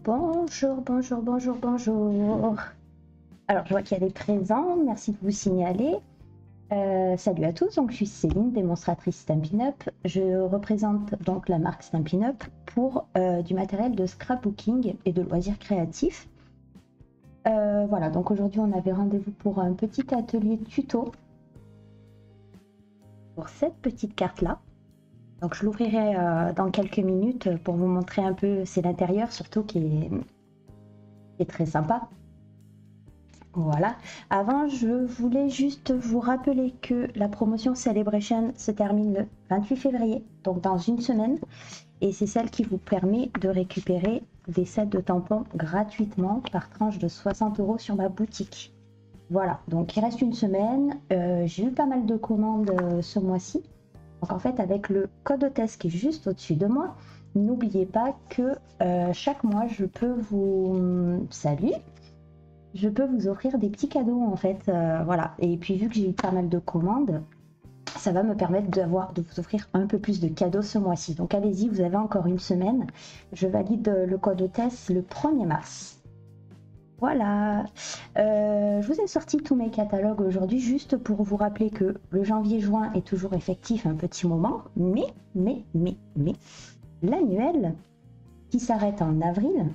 Bonjour, bonjour, bonjour, bonjour. Alors, je vois qu'il y a des présents, merci de vous signaler. Salut à tous, donc je suis Céline, démonstratrice Stampin' Up. Je représente donc la marque Stampin' Up pour du matériel de scrapbooking et de loisirs créatifs. Voilà, donc aujourd'hui on avait rendez-vous pour un petit atelier tuto pour cette petite carte-là. Donc je l'ouvrirai dans quelques minutes pour vous montrer un peu, c'est l'intérieur surtout qui est très sympa. Voilà. Avant, je voulais juste vous rappeler que la promotion Celebration se termine le 28 février, donc dans une semaine. Et c'est celle qui vous permet de récupérer des sets de tampons gratuitement par tranche de 60 € sur ma boutique. Voilà, donc il reste une semaine. J'ai eu pas mal de commandes ce mois-ci. Donc en fait, avec le code hôtesse qui est juste au-dessus de moi, n'oubliez pas que chaque mois, je peux vous... Salut! Je peux vous offrir des petits cadeaux en fait, voilà. Et puis vu que j'ai eu pas mal de commandes, ça va me permettre de vous offrir un peu plus de cadeaux ce mois-ci. Donc allez-y, vous avez encore une semaine. Je valide le code hôtesse le 1er mars. Voilà. Je vous ai sorti tous mes catalogues aujourd'hui juste pour vous rappeler que le janvier-juin est toujours effectif un petit moment, mais l'annuel qui s'arrête en avril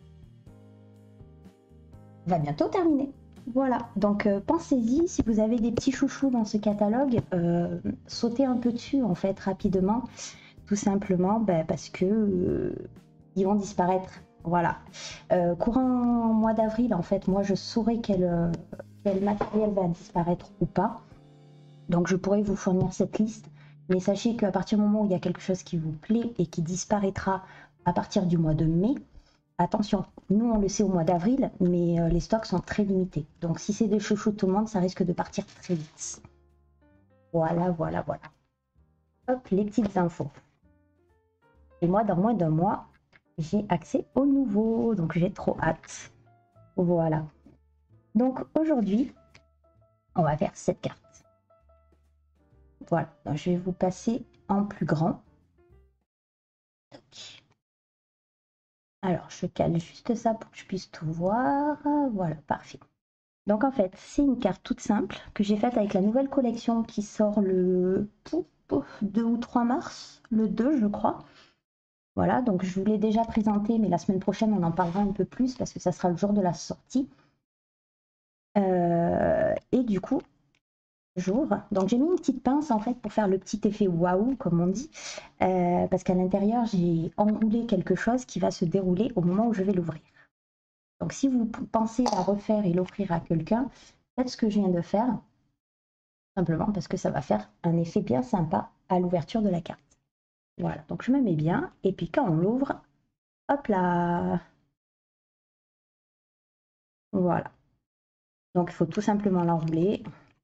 va bientôt terminer. Voilà, donc pensez-y, si vous avez des petits chouchous dans ce catalogue, sautez un peu dessus en fait rapidement, tout simplement parce que ils vont disparaître. Voilà. Courant mois d'avril, en fait, moi je saurai quel matériel va disparaître ou pas. Donc je pourrais vous fournir cette liste, mais sachez qu'à partir du moment où il y a quelque chose qui vous plaît et qui disparaîtra à partir du mois de mai, attention, nous on le sait au mois d'avril, mais les stocks sont très limités. Donc si c'est des chouchous de tout le monde, ça risque de partir très vite. Voilà, voilà, voilà. Hop, les petites infos. Et moi, dans moins d'un mois, j'ai accès au nouveau, donc j'ai trop hâte. Voilà. Donc aujourd'hui, on va faire cette carte. Voilà, donc, je vais vous passer en plus grand. Alors, je cale juste ça pour que je puisse tout voir. Voilà, parfait. Donc en fait, c'est une carte toute simple que j'ai faite avec la nouvelle collection qui sort le 2 ou 3 mars, le 2 je crois. Voilà, donc je vous l'ai déjà présenté, mais la semaine prochaine on en parlera un peu plus parce que ça sera le jour de la sortie. Et du coup, j'ouvre. Donc j'ai mis une petite pince en fait pour faire le petit effet waouh comme on dit, parce qu'à l'intérieur j'ai enroulé quelque chose qui va se dérouler au moment où je vais l'ouvrir. Donc si vous pensez à refaire et l'offrir à quelqu'un, faites ce que je viens de faire, simplement parce que ça va faire un effet bien sympa à l'ouverture de la carte. Voilà, donc je me mets bien, et puis quand on l'ouvre, hop là, voilà. Donc il faut tout simplement l'enrouler.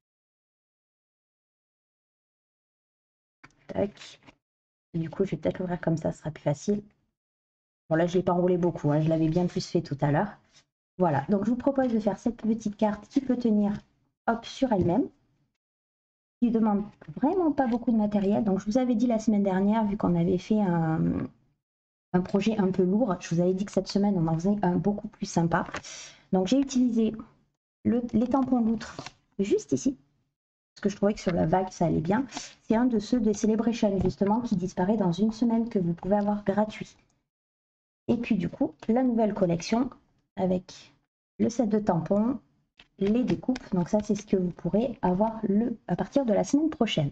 Tac. Et du coup, je vais peut-être l'ouvrir comme ça sera plus facile. Bon là, je ne l'ai pas enroulé beaucoup, hein, je l'avais bien plus fait tout à l'heure. Voilà, donc je vous propose de faire cette petite carte qui peut tenir hop sur elle-même, qui ne demande vraiment pas beaucoup de matériel. Donc je vous avais dit la semaine dernière, vu qu'on avait fait un projet un peu lourd, je vous avais dit que cette semaine on en faisait un beaucoup plus sympa. Donc j'ai utilisé les tampons loutres juste ici, parce que je trouvais que sur la vague ça allait bien. C'est un de ceux de Celebration justement qui disparaît dans une semaine, que vous pouvez avoir gratuit. Et puis du coup, la nouvelle collection avec le set de tampons, les découpes. Donc ça, c'est ce que vous pourrez avoir à partir de la semaine prochaine.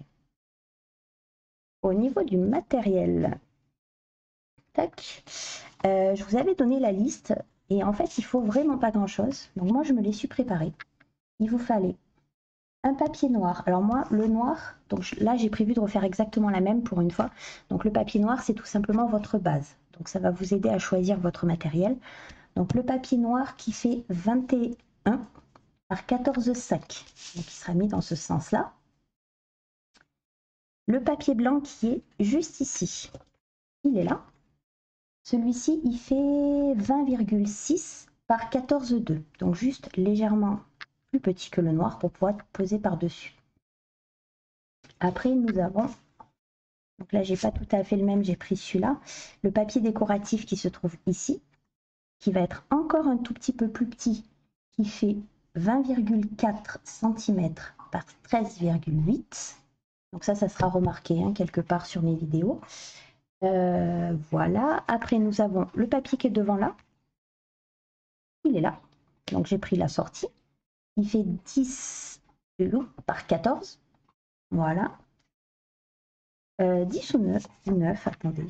Au niveau du matériel, tac, je vous avais donné la liste et en fait, il faut vraiment pas grand-chose. Donc moi, je me les suis préparés. Il vous fallait un papier noir. Alors moi, le noir, donc là, j'ai prévu de refaire exactement la même pour une fois. Donc le papier noir, c'est tout simplement votre base. Donc ça va vous aider à choisir votre matériel. Donc le papier noir qui fait 21 par 14,5. Donc il sera mis dans ce sens-là. Le papier blanc qui est juste ici, il est là. Celui-ci, il fait 20,6 par 14,2. Donc juste légèrement plus petit que le noir pour pouvoir poser par-dessus. Après, nous avons, donc là, j'ai pas tout à fait le même, j'ai pris celui-là. Le papier décoratif qui se trouve ici, qui va être encore un tout petit peu plus petit, qui fait 20,4 cm par 13,8. Donc ça sera remarqué hein, quelque part sur mes vidéos. Voilà. Après, nous avons le papier qui est devant là. Il est là. Donc j'ai pris la sortie. Il fait 10 par 14. Voilà. 10 ou 9, attendez.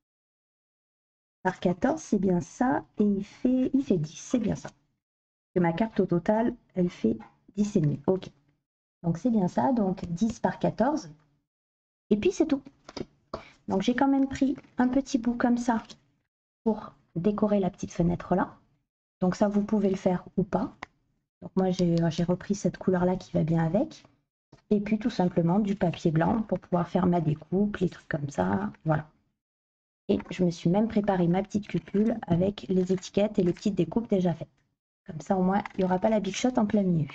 Par 14, c'est bien ça. Et il fait 10, c'est bien ça. Que ma carte au total, elle fait 10,5. Ok. Donc c'est bien ça. Donc 10 par 14. Et puis c'est tout. Donc j'ai quand même pris un petit bout comme ça pour décorer la petite fenêtre là. Donc ça, vous pouvez le faire ou pas. Donc moi, j'ai repris cette couleur-là qui va bien avec. Et puis tout simplement du papier blanc pour pouvoir faire ma découpe, les trucs comme ça. Voilà. Et je me suis même préparé ma petite cupule avec les étiquettes et les petites découpes déjà faites. Comme ça, au moins, il n'y aura pas la big shot en plein milieu.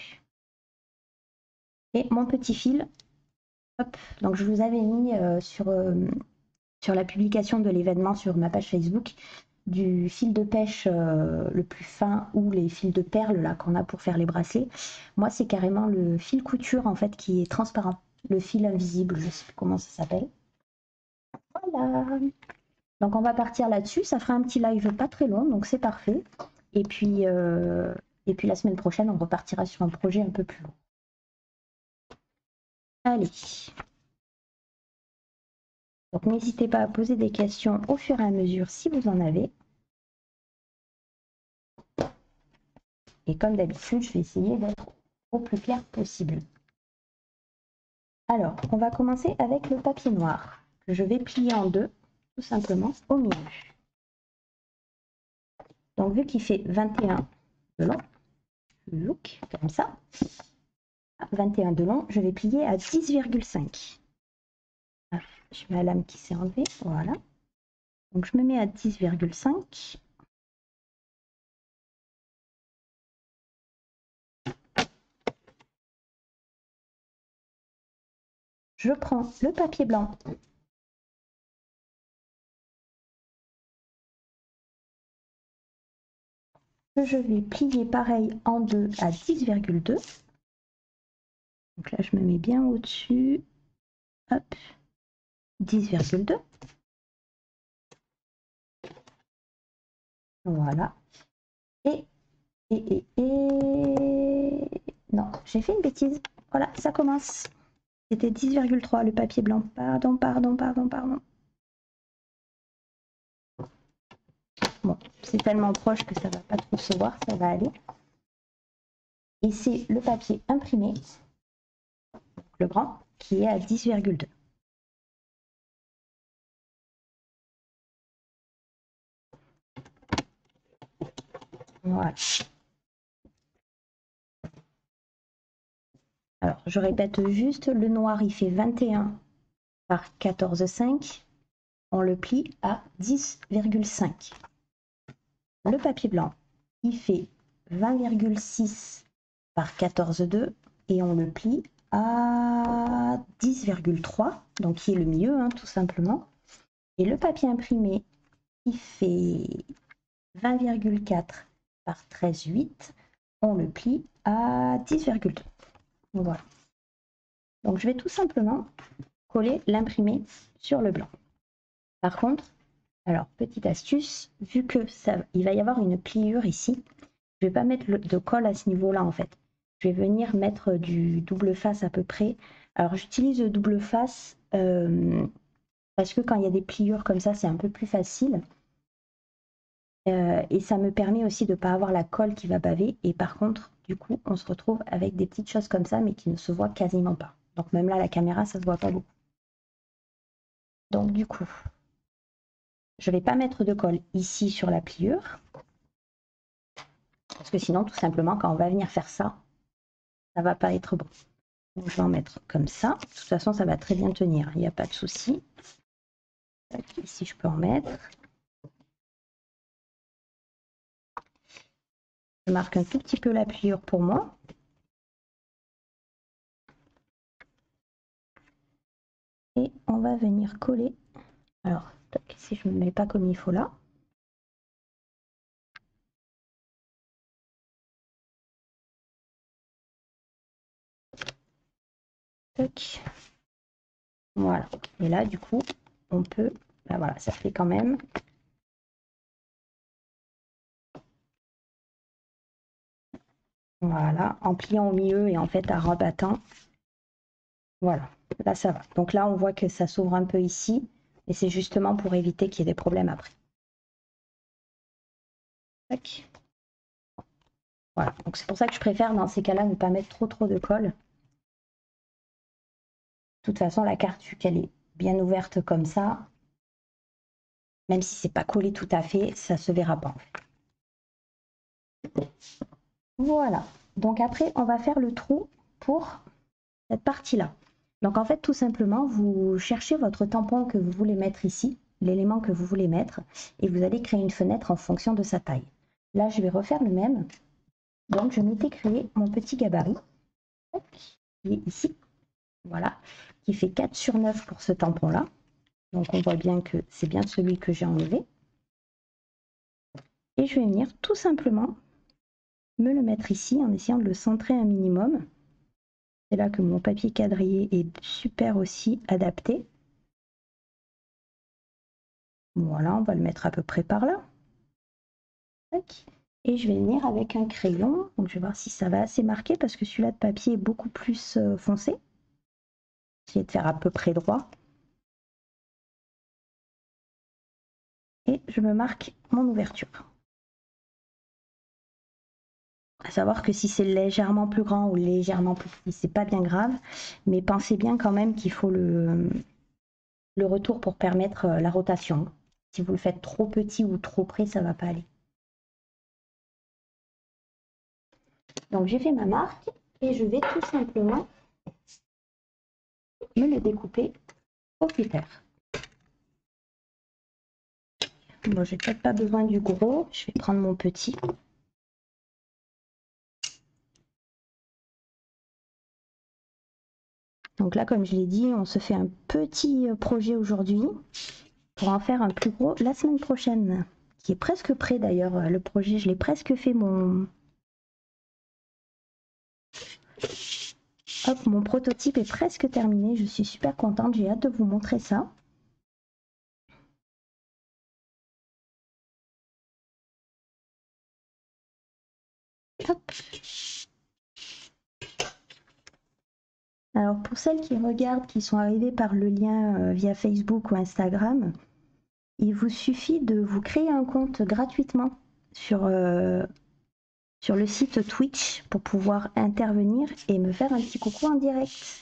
Et mon petit fil. Hop. Donc je vous avais mis sur la publication de l'événement sur ma page Facebook du fil de pêche le plus fin ou les fils de perles là qu'on a pour faire les bracelets. Moi, c'est carrément le fil couture en fait qui est transparent, le fil invisible, je sais plus comment ça s'appelle. Voilà. Donc on va partir là-dessus. Ça fera un petit live pas très long, donc c'est parfait. Et puis la semaine prochaine, on repartira sur un projet un peu plus long. Allez. Donc n'hésitez pas à poser des questions au fur et à mesure si vous en avez. Et comme d'habitude, je vais essayer d'être au plus clair possible. Alors, on va commencer avec le papier noir, que je vais plier en deux, tout simplement, au milieu. Donc, vu qu'il fait 21 de long, look, comme ça, 21 de long, je vais plier à 10,5. Je mets la lame qui s'est enlevée, voilà. Donc, je me mets à 10,5. Je prends le papier blanc. Que je vais plier pareil en deux à 10,2. Donc là, je me mets bien au-dessus. Hop, 10,2. Voilà. Et non, j'ai fait une bêtise. Voilà, ça commence. C'était 10,3 le papier blanc. Pardon. Bon, c'est tellement proche que ça va pas trop se voir, ça va aller. Et c'est le papier imprimé, le grand, qui est à 10,2. Voilà. Alors, je répète juste, le noir, il fait 21 par 14,5. On le plie à 10,5. Le papier blanc, il fait 20,6 par 14,2 et on le plie à 10,3, donc qui est le mieux, hein, tout simplement. Et le papier imprimé, il fait 20,4 par 13,8, on le plie à 10,2. Voilà. Donc je vais tout simplement coller l'imprimé sur le blanc. Par contre, alors petite astuce, vu que il va y avoir une pliure ici, je vais pas mettre de colle à ce niveau-là en fait. Je vais venir mettre du double face à peu près. Alors j'utilise le double face parce que quand il y a des pliures comme ça, c'est un peu plus facile. Et ça me permet aussi de ne pas avoir la colle qui va baver. Et par contre, du coup, on se retrouve avec des petites choses comme ça, mais qui ne se voient quasiment pas. Donc même là, la caméra, ça se voit pas beaucoup. Donc du coup, je ne vais pas mettre de colle ici sur la pliure. Parce que sinon, tout simplement, quand on va venir faire ça, ça va pas être bon. Donc je vais en mettre comme ça. De toute façon, ça va très bien tenir, il n'y a pas de souci. Ici, je peux en mettre. Je marque un tout petit peu la pliure pour moi. Et on va venir coller. Alors, si je ne me mets pas comme il faut là. Toc. Voilà. Et là, du coup, on peut... Ben voilà, ça fait quand même... Voilà, en pliant au milieu et en fait en rabattant. Voilà, là ça va. Donc là, on voit que ça s'ouvre un peu ici. Et c'est justement pour éviter qu'il y ait des problèmes après. Tac. Voilà, donc c'est pour ça que je préfère dans ces cas-là ne pas mettre trop de colle. De toute façon, la carte, vu qu'elle est bien ouverte comme ça, même si c'est pas collé tout à fait, ça se verra pas. Voilà, donc après, on va faire le trou pour cette partie-là. Donc en fait, tout simplement, vous cherchez votre tampon que vous voulez mettre ici, l'élément que vous voulez mettre, et vous allez créer une fenêtre en fonction de sa taille. Là, je vais refaire le même. Donc, je m'étais créé mon petit gabarit, qui est ici, voilà, qui fait 4 sur 9 pour ce tampon-là. Donc, on voit bien que c'est bien celui que j'ai enlevé. Et je vais venir tout simplement me le mettre ici en essayant de le centrer un minimum. C'est là que mon papier quadrillé est super aussi adapté. Voilà, on va le mettre à peu près par là. Et je vais venir avec un crayon. Donc je vais voir si ça va assez marquer parce que celui-là de papier est beaucoup plus foncé. Essayer de faire à peu près droit. Et je me marque mon ouverture. À savoir que si c'est légèrement plus grand ou légèrement plus petit, c'est pas bien grave. Mais pensez bien quand même qu'il faut le retour pour permettre la rotation. Si vous le faites trop petit ou trop près, ça va pas aller. Donc j'ai fait ma marque et je vais tout simplement me le découper au cutter. Bon, j'ai peut-être pas besoin du gros, je vais prendre mon petit. Donc là, comme je l'ai dit, on se fait un petit projet aujourd'hui pour en faire un plus gros la semaine prochaine, qui est presque prêt d'ailleurs. Le projet, je l'ai presque fait Hop, mon prototype est presque terminé. Je suis super contente, j'ai hâte de vous montrer ça. Hop. Alors pour celles qui regardent, qui sont arrivées par le lien via Facebook ou Instagram, il vous suffit de vous créer un compte gratuitement sur le site Twitch pour pouvoir intervenir et me faire un petit coucou en direct.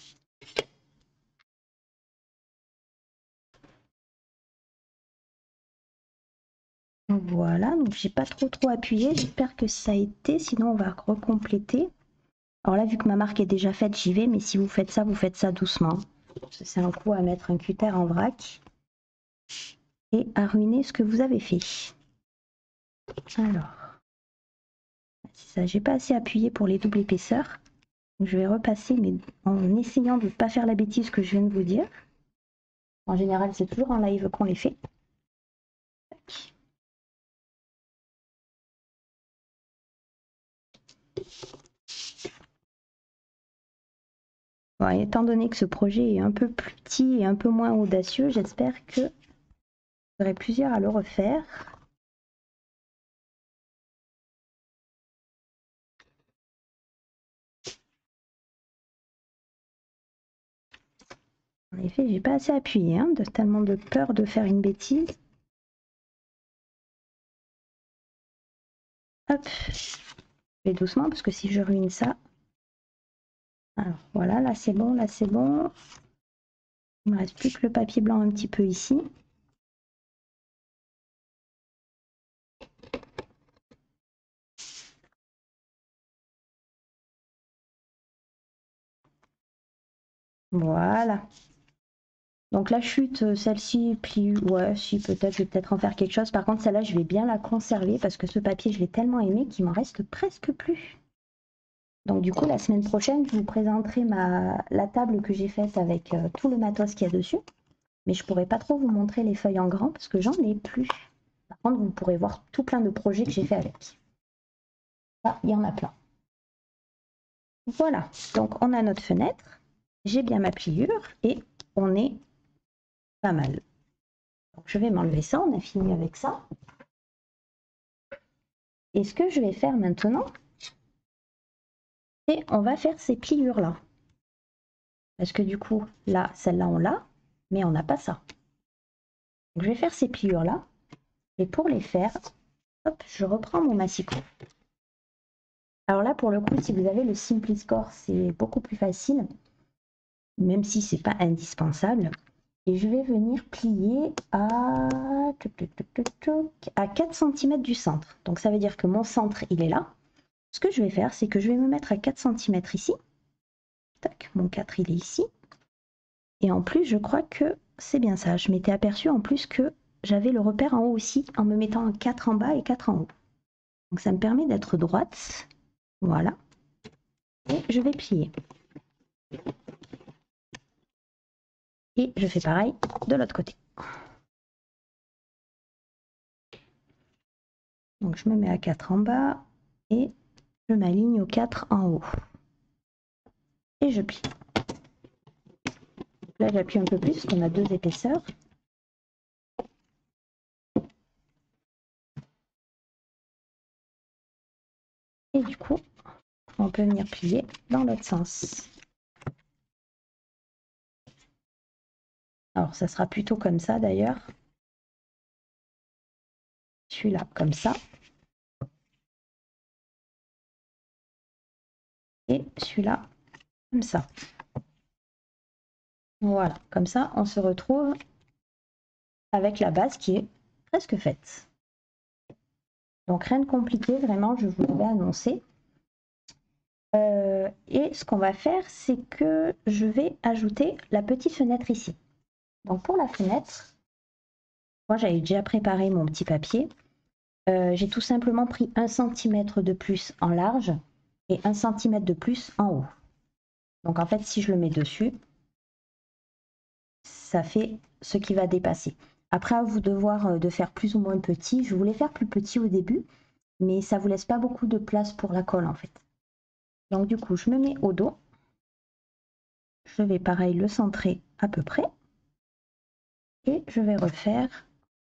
Voilà, donc j'ai pas trop appuyé, j'espère que ça a été, sinon on va recompléter. Alors là, vu que ma marque est déjà faite, j'y vais, mais si vous faites ça doucement. C'est un coup à mettre un cutter en vrac et à ruiner ce que vous avez fait. Alors, c'est ça, j'ai pas assez appuyé pour les doubles épaisseurs. Donc je vais repasser, mais en essayant de ne pas faire la bêtise que je viens de vous dire. En général, c'est toujours en live qu'on les fait. Tac. Bon, étant donné que ce projet est un peu plus petit et un peu moins audacieux, j'espère que vous serez plusieurs à le refaire. En effet, j'ai pas assez appuyé, hein, tellement de peur de faire une bêtise. Hop, je vais doucement parce que si je ruine ça. Alors voilà, là c'est bon, là c'est bon. Il me reste plus que le papier blanc un petit peu ici. Voilà. Donc la chute, celle-ci plie, ouais, si peut-être, je vais peut-être en faire quelque chose. Par contre, celle-là, je vais bien la conserver parce que ce papier, je l'ai tellement aimé qu'il m'en reste presque plus. Donc du coup, la semaine prochaine, je vous présenterai la table que j'ai faite avec tout le matos qu'il y a dessus. Mais je pourrais pas trop vous montrer les feuilles en grand parce que j'en ai plus. Par contre, vous pourrez voir tout plein de projets que j'ai fait avec. Ah, il y en a plein. Voilà, donc on a notre fenêtre. j'ai bien ma pliure et on est pas mal. Donc, je vais m'enlever ça, on a fini avec ça. Et ce que je vais faire maintenant, c'est on va faire ces pliures-là. Parce que du coup, là, celle-là, on l'a, mais on n'a pas ça. Donc, je vais faire ces pliures-là. Et pour les faire, hop, je reprends mon massicot. Alors là, pour le coup, si vous avez le Simpli-Score, c'est beaucoup plus facile, même si c'est pas indispensable. Et je vais venir plier à 4 cm du centre. Donc ça veut dire que mon centre, il est là. Ce que je vais faire, c'est que je vais me mettre à 4 cm ici. Tac, mon 4, il est ici. Et en plus, je crois que c'est bien ça. Je m'étais aperçue en plus que j'avais le repère en haut aussi, en me mettant un 4 en bas et 4 en haut. Donc ça me permet d'être droite. Voilà. Et je vais plier. Et je fais pareil de l'autre côté. Donc je me mets à 4 en bas et je m'aligne au 4 en haut. Et je plie. Là j'appuie un peu plus parce qu'on a 2 épaisseurs. Et du coup, on peut venir plier dans l'autre sens. Alors ça sera plutôt comme ça d'ailleurs. Celui-là comme ça. Et celui-là comme ça. Voilà, comme ça on se retrouve avec la base qui est presque faite. Donc rien de compliqué, vraiment, je vous l'avais annoncé. Et ce qu'on va faire, c'est que je vais ajouter la petite fenêtre ici. Donc pour la fenêtre, moi j'avais déjà préparé mon petit papier. J'ai tout simplement pris 1 cm de plus en large et 1 cm de plus en haut. Donc en fait, si je le mets dessus, ça fait ce qui va dépasser. Après, à vous de voir de faire plus ou moins petit. Je voulais faire plus petit au début, mais ça vous laisse pas beaucoup de place pour la colle en fait. Donc du coup, je me mets au dos. Je vais pareil le centrer à peu près. Et je vais refaire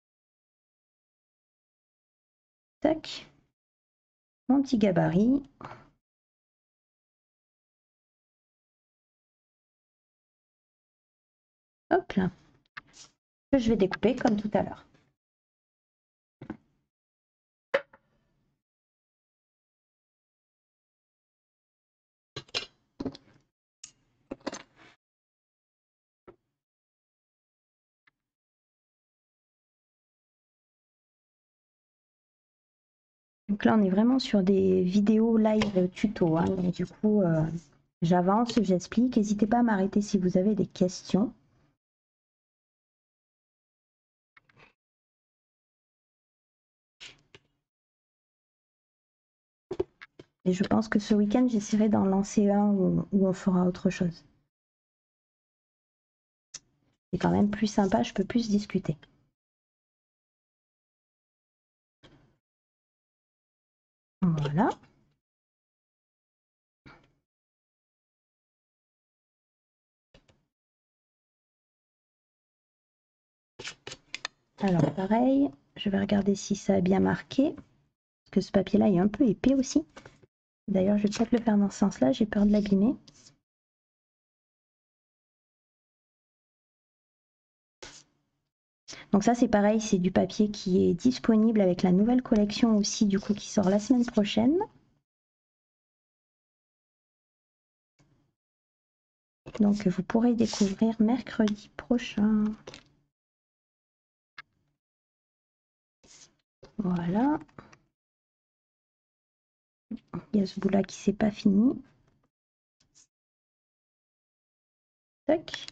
tac, mon petit gabarit. Hop là. Que je vais découper comme tout à l'heure. Donc là, on est vraiment sur des vidéos live tuto. Hein. Donc du coup, j'avance, j'explique. N'hésitez pas à m'arrêter si vous avez des questions. Et je pense que ce week-end, j'essaierai d'en lancer un où on fera autre chose. C'est quand même plus sympa, je peux plus discuter. Voilà. Alors pareil, je vais regarder si ça a bien marqué. Parce que ce papier-là est un peu épais aussi. D'ailleurs, je vais peut-être le faire dans ce sens-là, j'ai peur de l'abîmer. Donc ça c'est pareil, c'est du papier qui est disponible avec la nouvelle collection aussi du coup qui sort la semaine prochaine. Donc vous pourrez découvrir mercredi prochain. Voilà. Il y a ce bout là qui s'est pas fini. Tac.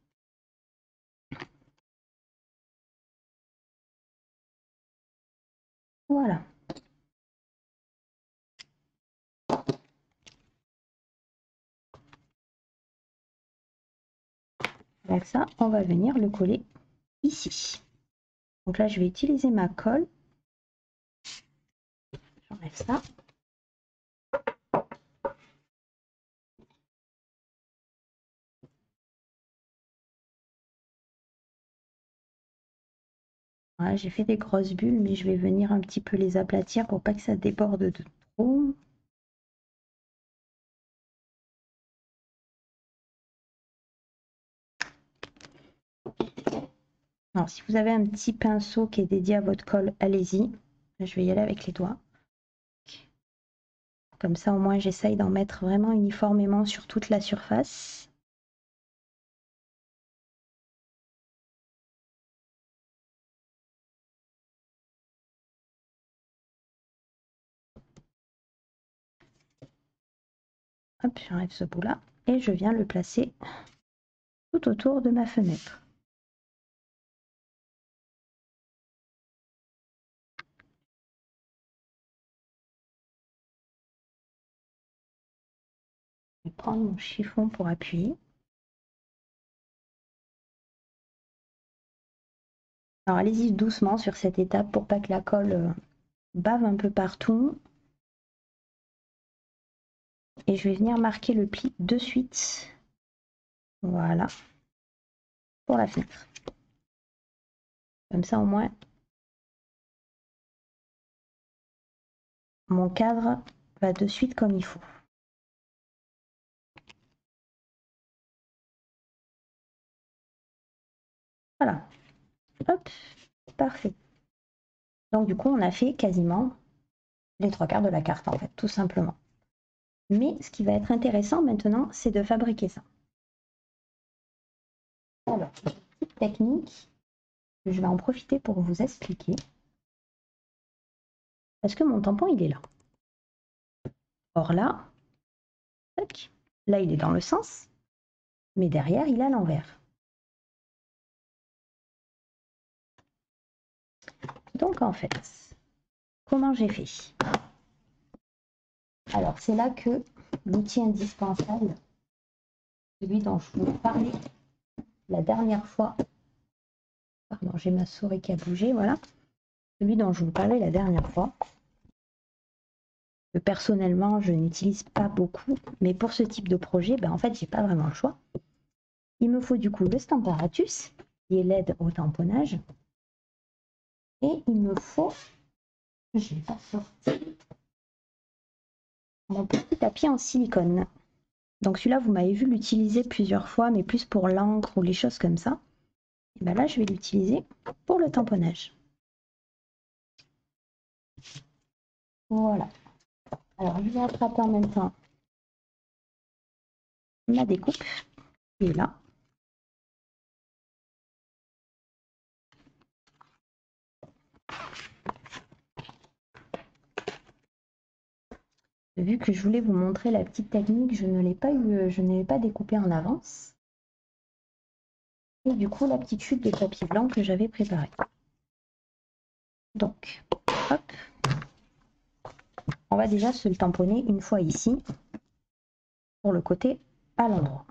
Voilà. Avec ça, on va venir le coller ici. Donc là, je vais utiliser ma colle. J'enlève ça. Voilà, j'ai fait des grosses bulles, mais je vais venir un petit peu les aplatir pour pas que ça déborde de trop. Alors, si vous avez un petit pinceau qui est dédié à votre colle, allez-y. Je vais y aller avec les doigts. Comme ça, au moins, j'essaye d'en mettre vraiment uniformément sur toute la surface. Hop, j'enlève ce bout-là et je viens le placer tout autour de ma fenêtre. Je vais prendre mon chiffon pour appuyer. Alors allez-y doucement sur cette étape pour pas que la colle bave un peu partout. Et je vais venir marquer le pli de suite. Voilà. Pour la fenêtre. Comme ça au moins, mon cadre va de suite comme il faut. Voilà. Hop, parfait. Donc du coup, on a fait quasiment les 3/4 de la carte en fait, tout simplement. Mais ce qui va être intéressant maintenant, c'est de fabriquer ça. Alors, petite technique, je vais en profiter pour vous expliquer. Parce que mon tampon, il est là. Or là, tac, là, il est dans le sens, mais derrière, il est à l'envers. Donc en fait, comment j'ai fait? Alors, c'est là que l'outil indispensable, celui dont je vous parlais la dernière fois, pardon, j'ai ma souris qui a bougé, voilà, celui dont je vous parlais la dernière fois, que personnellement, je n'utilise pas beaucoup, mais pour ce type de projet, ben, en fait, j'ai pas vraiment le choix. Il me faut du coup le Stamparatus, qui est l'aide au tamponnage, et il me faut, je n'ai pas sorti, mon petit tapis en silicone. Donc celui-là, vous m'avez vu l'utiliser plusieurs fois, mais plus pour l'encre ou les choses comme ça. Et bien là, je vais l'utiliser pour le tamponnage. Voilà. Alors, je vais attraper en même temps ma découpe, qui est là. Vu que je voulais vous montrer la petite technique, je ne l'ai pas découpé en avance. Et du coup, la petite chute de papier blanc que j'avais préparée. Donc, hop, on va déjà se le tamponner une fois ici, pour le côté à l'endroit.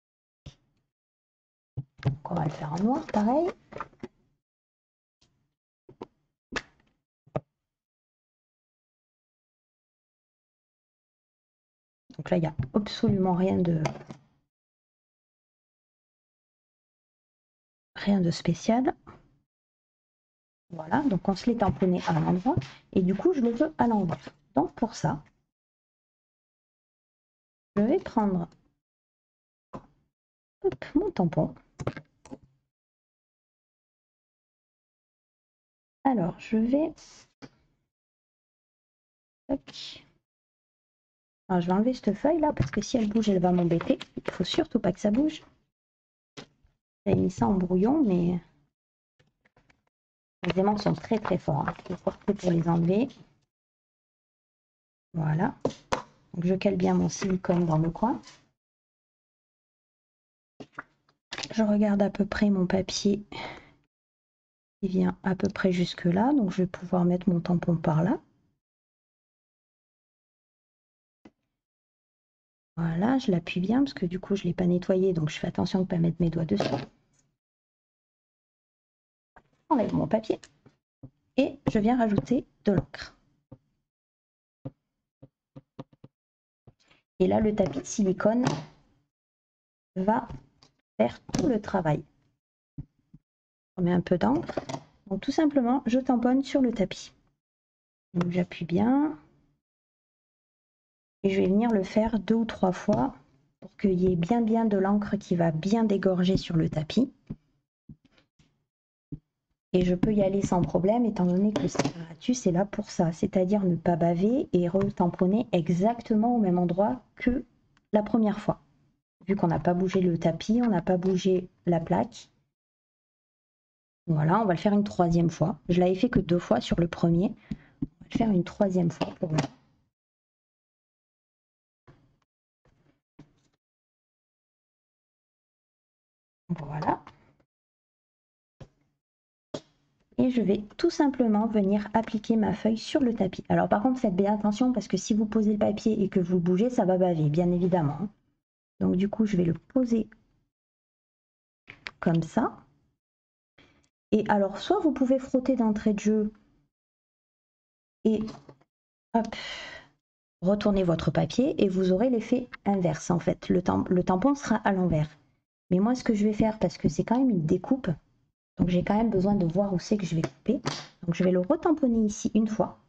Donc, on va le faire en noir, pareil. Donc là, il n'y a absolument rien de spécial. Voilà, donc on se l'est tamponné à l'endroit et du coup je le veux à l'envers. Donc pour ça, je vais prendre hop, mon tampon. Alors je vais alors, je vais enlever cette feuille là parce que si elle bouge, elle va m'embêter. Il faut surtout pas que ça bouge. J'ai mis ça en brouillon, mais les aimants sont très très forts. Il faut porter pour les enlever. Voilà. Donc je cale bien mon silicone dans le coin. Je regarde à peu près mon papier qui vient à peu près jusque là, donc je vais pouvoir mettre mon tampon par là. Voilà, je l'appuie bien parce que du coup je ne l'ai pas nettoyé, donc je fais attention de ne pas mettre mes doigts dessus. J'enlève mon papier et je viens rajouter de l'encre. Et là, le tapis de silicone va faire tout le travail. On met un peu d'encre Donc tout simplement, je tamponne sur le tapis. Donc j'appuie bien. Et je vais venir le faire 2 ou 3 fois pour qu'il y ait bien de l'encre qui va bien dégorger sur le tapis. Et je peux y aller sans problème étant donné que le séparatus est là pour ça, c'est-à-dire ne pas baver et retamponner exactement au même endroit que la première fois. Vu qu'on n'a pas bougé le tapis, on n'a pas bougé la plaque. Voilà, on va le faire une 3e fois. Je l'avais fait que 2 fois sur le premier. On va le faire une 3e fois pour le... Voilà. Et je vais tout simplement venir appliquer ma feuille sur le tapis. Alors par contre, faites bien attention parce que si vous posez le papier et que vous le bougez, ça va baver, bien évidemment. Donc du coup, je vais le poser comme ça. Et alors, soit vous pouvez frotter d'entrée de jeu et hop, retourner votre papier et vous aurez l'effet inverse en fait. Le tampon sera à l'envers. Mais moi, ce que je vais faire, parce que c'est quand même une découpe, donc j'ai quand même besoin de voir où c'est que je vais couper. Donc je vais le retamponner ici une fois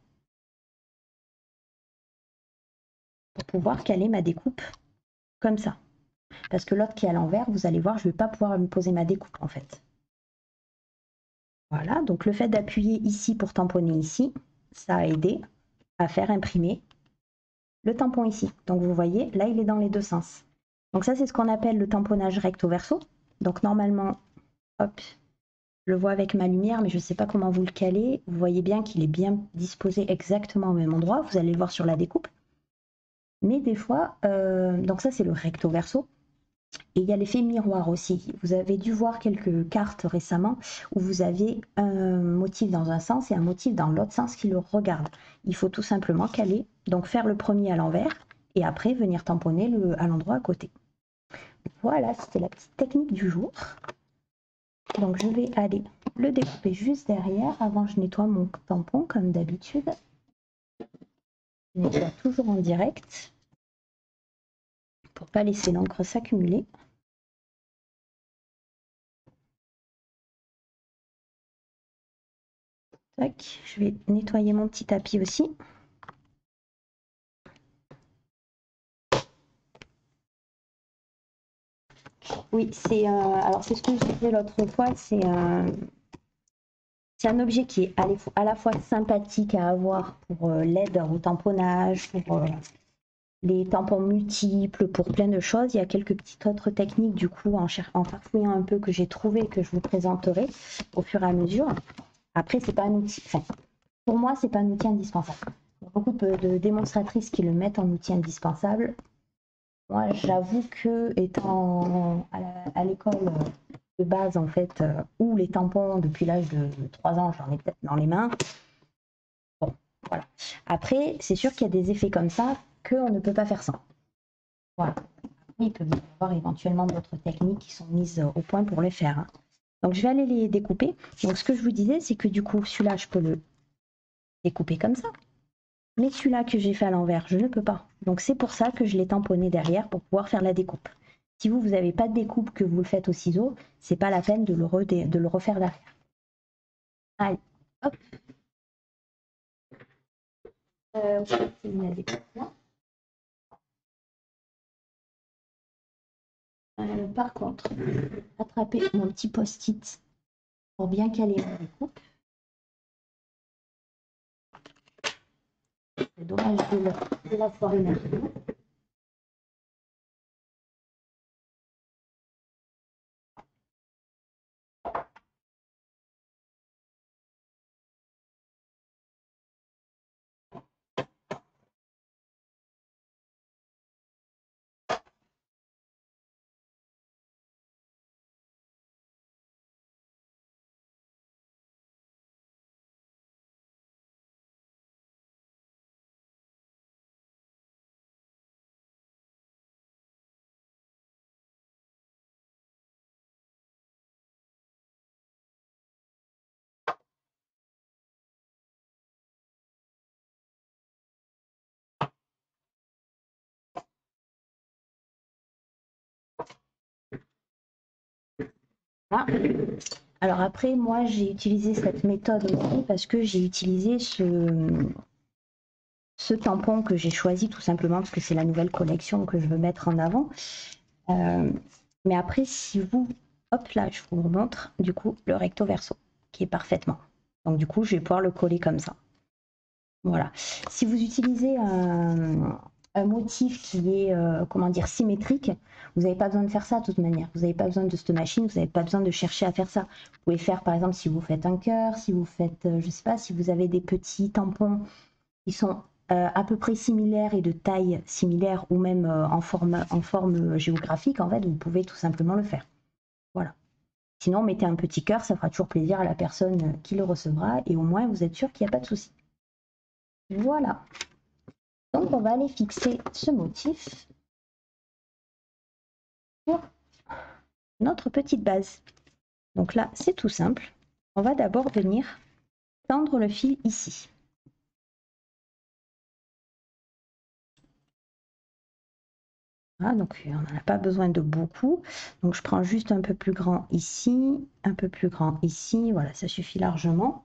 pour pouvoir caler ma découpe comme ça. Parce que l'autre qui est à l'envers, vous allez voir, je ne vais pas pouvoir me poser ma découpe en fait. Voilà, donc le fait d'appuyer ici pour tamponner ici, ça a aidé à faire imprimer le tampon ici. Donc vous voyez, là il est dans les deux sens. Donc ça c'est ce qu'on appelle le tamponnage recto verso. Donc normalement, hop, je le vois avec ma lumière, mais je ne sais pas comment vous le calez. Vous voyez bien qu'il est bien disposé exactement au même endroit. Vous allez le voir sur la découpe. Mais des fois, donc ça c'est le recto verso. Et il y a l'effet miroir aussi. Vous avez dû voir quelques cartes récemment où vous avez un motif dans un sens et un motif dans l'autre sens qui le regarde. Il faut tout simplement caler, donc faire le premier à l'envers et après venir tamponner à l'endroit à côté. Voilà, c'était la petite technique du jour. Donc je vais aller le découper juste derrière. Avant, je nettoie mon tampon comme d'habitude. Je nettoie toujours en direct pour ne pas laisser l'encre s'accumuler. Tac, je vais nettoyer mon petit tapis aussi. Oui, c'est alors c'est ce que je disais l'autre fois, c'est un objet qui est à la fois sympathique à avoir pour l'aide au tamponnage, pour les tampons multiples, pour plein de choses. Il y a quelques petites autres techniques du coup en farfouillant un peu que j'ai trouvé que je vous présenterai au fur et à mesure. Après, c'est pas un outil, enfin, pour moi, c'est pas un outil indispensable. Il y a beaucoup de démonstratrices qui le mettent en outil indispensable. Moi, j'avoue que étant à l'école de base, en fait, où les tampons, depuis l'âge de 3 ans, j'en ai peut-être dans les mains. Bon, voilà. Après, c'est sûr qu'il y a des effets comme ça qu'on ne peut pas faire sans. Voilà. Il peut y avoir éventuellement d'autres techniques qui sont mises au point pour les faire. Hein. Donc, je vais aller les découper. Donc, ce que je vous disais, c'est que du coup, celui-là, je peux le découper comme ça. Mais celui-là que j'ai fait à l'envers, je ne peux pas. Donc c'est pour ça que je l'ai tamponné derrière pour pouvoir faire la découpe. Si vous n'avez pas de découpe, que vous le faites au ciseau, c'est pas la peine de le refaire derrière. Allez, hop. Par contre, attrapez mon petit post-it pour bien caler ma découpe. C'est dommage de la foirer maintenant. Voilà. Alors après, moi, j'ai utilisé cette méthode aussi parce que j'ai utilisé ce tampon que j'ai choisi tout simplement parce que c'est la nouvelle collection que je veux mettre en avant. Mais après, si vous... Hop, là, je vous remontre du coup le recto verso qui est parfaitement. Donc du coup, je vais pouvoir le coller comme ça. Voilà. Si vous utilisez un motif qui est, comment dire, symétrique, vous n'avez pas besoin de faire ça de toute manière. Vous n'avez pas besoin de cette machine, vous n'avez pas besoin de chercher à faire ça. Vous pouvez faire, par exemple, si vous faites un cœur, si vous faites, je sais pas, si vous avez des petits tampons qui sont à peu près similaires et de taille similaire ou même en forme géographique, en fait, vous pouvez tout simplement le faire. Voilà. Sinon, mettez un petit cœur, ça fera toujours plaisir à la personne qui le recevra et au moins vous êtes sûr qu'il n'y a pas de souci. Voilà. Donc on va aller fixer ce motif sur notre petite base. Donc là, c'est tout simple. On va d'abord venir tendre le fil ici. Voilà, donc on n'en a pas besoin de beaucoup. Donc je prends juste un peu plus grand ici, un peu plus grand ici. Voilà, ça suffit largement.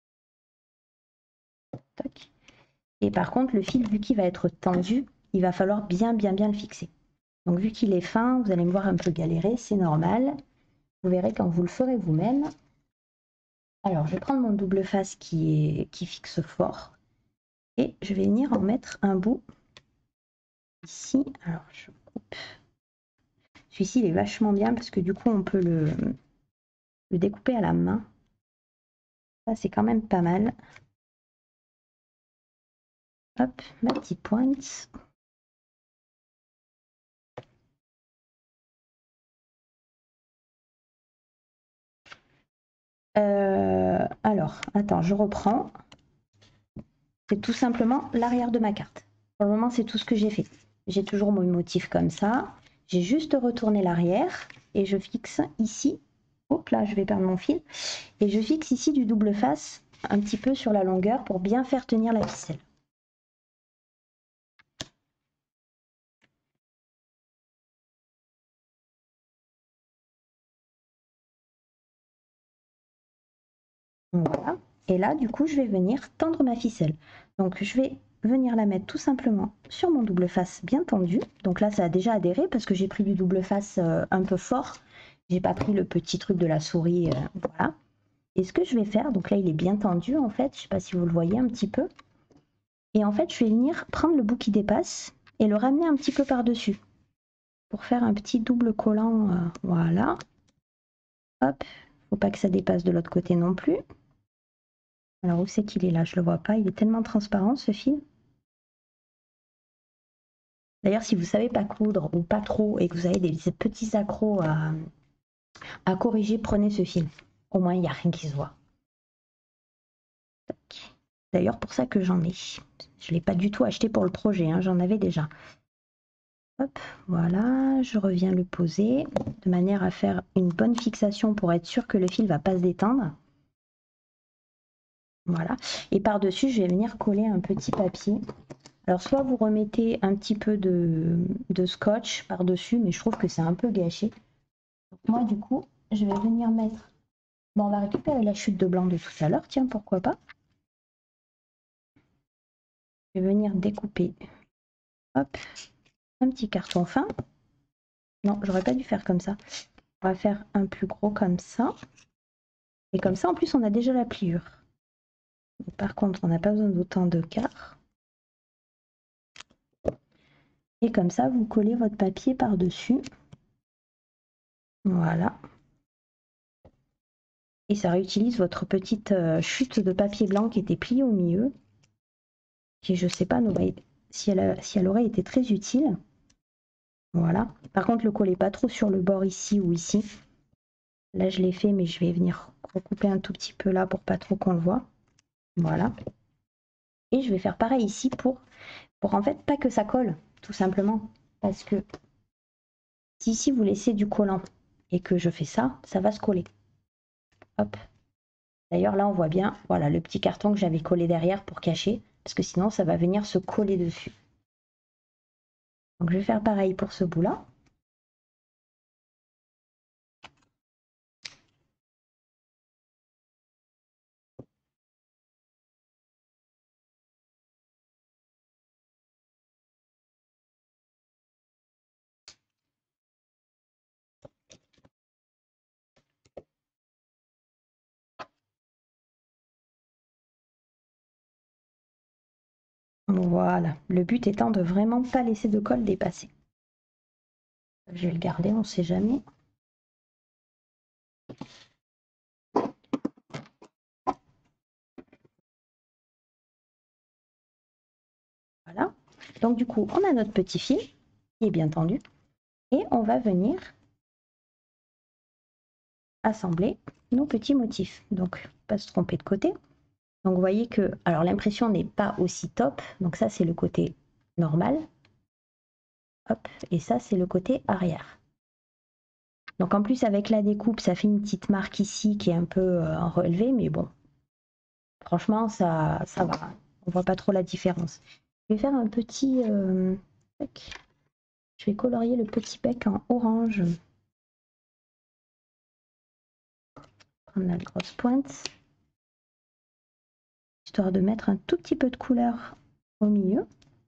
Tac. Et par contre, le fil, vu qu'il va être tendu, il va falloir bien le fixer. Donc vu qu'il est fin, vous allez me voir un peu galérer, c'est normal. Vous verrez quand vous le ferez vous-même. Alors, je vais prendre mon double face qui fixe fort. Et je vais venir en mettre un bout ici. Alors, je coupe. Celui-ci, il est vachement bien parce que du coup, on peut le découper à la main. Ça, c'est quand même pas mal. Hop, ma petite pointe. Alors, attends, je reprends. C'est tout simplement l'arrière de ma carte. Pour le moment, c'est tout ce que j'ai fait. J'ai toujours mon motif comme ça. J'ai juste retourné l'arrière et je fixe ici. Hop là, je vais perdre mon fil. Et je fixe ici du double face un petit peu sur la longueur pour bien faire tenir la ficelle. Voilà. Et là, du coup, je vais venir tendre ma ficelle. Donc, je vais venir la mettre tout simplement sur mon double face bien tendu. Donc là, ça a déjà adhéré parce que j'ai pris du double face un peu fort. J'ai pas pris le petit truc de la souris. Voilà. Et ce que je vais faire, donc là, il est bien tendu en fait. Je sais pas si vous le voyez un petit peu. Et en fait, je vais venir prendre le bout qui dépasse et le ramener un petit peu par-dessus pour faire un petit double collant. Voilà. Hop. Faut pas que ça dépasse de l'autre côté non plus. Alors où c'est qu'il est là? Je le vois pas. Il est tellement transparent ce fil. D'ailleurs, si vous savez pas coudre ou pas trop et que vous avez des petits accros à corriger, prenez ce fil. Au moins, il n'y a rien qui se voit. D'ailleurs, pour ça que j'en ai. Je ne l'ai pas du tout acheté pour le projet, hein, j'en avais déjà. Hop, voilà, je reviens le poser de manière à faire une bonne fixation pour être sûr que le fil ne va pas se détendre. Voilà, et par-dessus, je vais venir coller un petit papier. Alors, soit vous remettez un petit peu de scotch par-dessus, mais je trouve que c'est un peu gâché. Donc, moi, du coup, je vais venir mettre... Bon, on va récupérer la chute de blanc de tout à l'heure, tiens, pourquoi pas. Je vais venir découper, hop, un petit carton fin. Non, j'aurais pas dû faire comme ça. On va faire un plus gros comme ça. Et comme ça, en plus, on a déjà la pliure. Par contre, on n'a pas besoin d'autant de quart. Et comme ça, vous collez votre papier par-dessus. Voilà. Et ça réutilise votre petite chute de papier blanc qui était pliée au milieu. Qui, je sais pas, si elle aurait été très utile. Voilà. Par contre, le collez pas trop sur le bord ici ou ici. Là, je l'ai fait, mais je vais venir recouper un tout petit peu là pour pas trop qu'on le voit. Voilà. Et je vais faire pareil ici pour en fait pas que ça colle, tout simplement. Parce que si ici vous laissez du collant et que je fais ça, ça va se coller. Hop. D'ailleurs là on voit bien, voilà, le petit carton que j'avais collé derrière pour cacher, parce que sinon ça va venir se coller dessus. Donc je vais faire pareil pour ce bout là. Voilà, le but étant de vraiment pas laisser de colle dépasser. Je vais le garder, on ne sait jamais. Voilà, donc du coup on a notre petit fil qui est bien tendu et on va venir assembler nos petits motifs. Donc pas se tromper de côté. Donc vous voyez que, alors l'impression n'est pas aussi top, donc ça c'est le côté normal. Hop, et ça c'est le côté arrière. Donc en plus avec la découpe ça fait une petite marque ici qui est un peu relevée, mais bon, franchement ça va, on voit pas trop la différence. Je vais faire un petit bec. Je vais colorier le petit bec en orange. Prendre la grosse pointe, histoire de mettre un tout petit peu de couleur au milieu.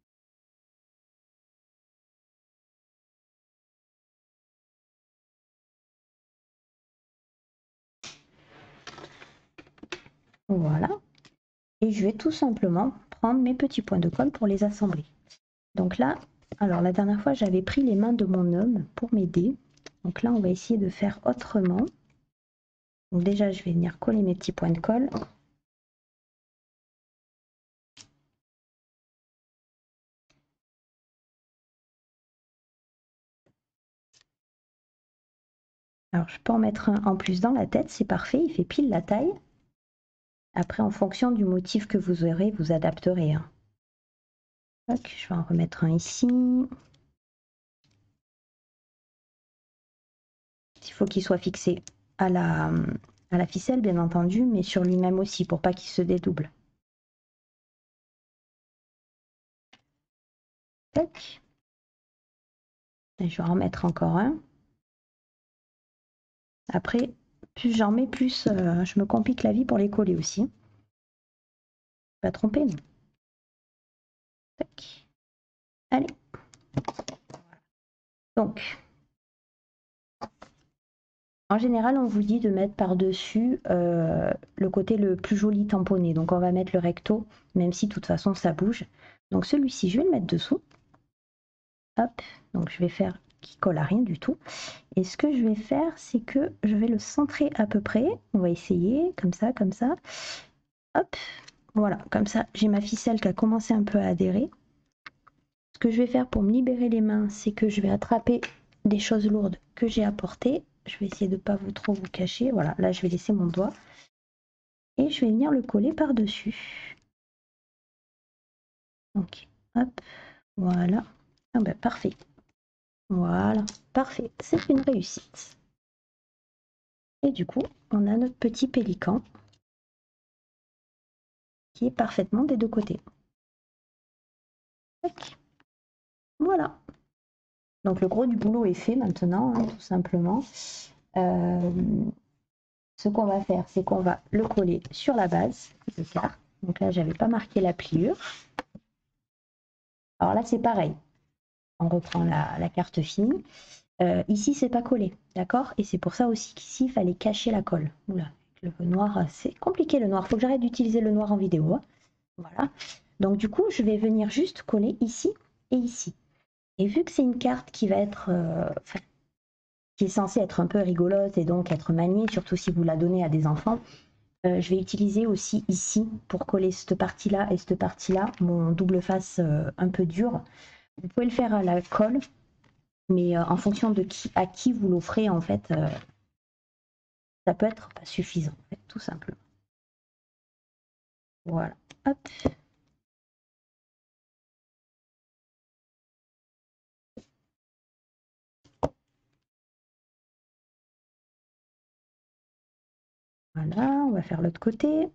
Voilà. Et je vais tout simplement prendre mes petits points de colle pour les assembler. Donc là, alors la dernière fois j'avais pris les mains de mon homme pour m'aider. Donc là on va essayer de faire autrement. Donc déjà je vais venir coller mes petits points de colle. Alors je peux en mettre un en plus dans la tête, c'est parfait, il fait pile la taille. Après en fonction du motif que vous aurez, vous adapterez. Hein. Ok, je vais en remettre un ici. Il faut qu'il soit fixé à la ficelle bien entendu, mais sur lui-même aussi pour pas qu'il se dédouble. Tac. Et je vais en remettre encore un. Après, plus j'en mets, plus je me complique la vie pour les coller aussi. Pas tromper, non. Tac. Allez. Donc, en général, on vous dit de mettre par-dessus le côté le plus joli tamponné. Donc, on va mettre le recto, même si de toute façon, ça bouge. Donc, celui-ci, je vais le mettre dessous. Hop. Donc, je vais faire qui colle à rien du tout. Et ce que je vais faire, c'est que je vais le centrer à peu près. On va essayer, comme ça, comme ça. Hop. Voilà, comme ça, j'ai ma ficelle qui a commencé un peu à adhérer. Ce que je vais faire pour me libérer les mains, c'est que je vais attraper des choses lourdes que j'ai apportées. Je vais essayer de ne pas trop vous cacher. Voilà, là je vais laisser mon doigt. Et je vais venir le coller par-dessus. Donc, hop, voilà. Ah ben, parfait. Voilà, parfait. C'est une réussite. Et du coup, on a notre petit pélican qui est parfaitement des deux côtés. Tac. Voilà. Donc le gros du boulot est fait maintenant, hein, tout simplement. Ce qu'on va faire, c'est qu'on va le coller sur la base de carte. Donc là, j'avais pas marqué la pliure. Alors là, c'est pareil. On reprend la carte finie. Ici, c'est pas collé, d'accord? Et c'est pour ça aussi qu'ici, il fallait cacher la colle. Oula, le noir, c'est compliqué le noir. Faut que j'arrête d'utiliser le noir en vidéo. Hein. Voilà. Donc du coup, je vais venir juste coller ici et ici. Et vu que c'est une carte qui va être, qui est censée être un peu rigolote et donc être maniée, surtout si vous la donnez à des enfants, je vais utiliser aussi ici pour coller cette partie-là et cette partie-là, mon double face un peu dur. Vous pouvez le faire à la colle, mais en fonction de à qui vous l'offrez, en fait, ça peut être pas suffisant, en fait, tout simplement. Voilà, hop. Voilà, on va faire l'autre côté.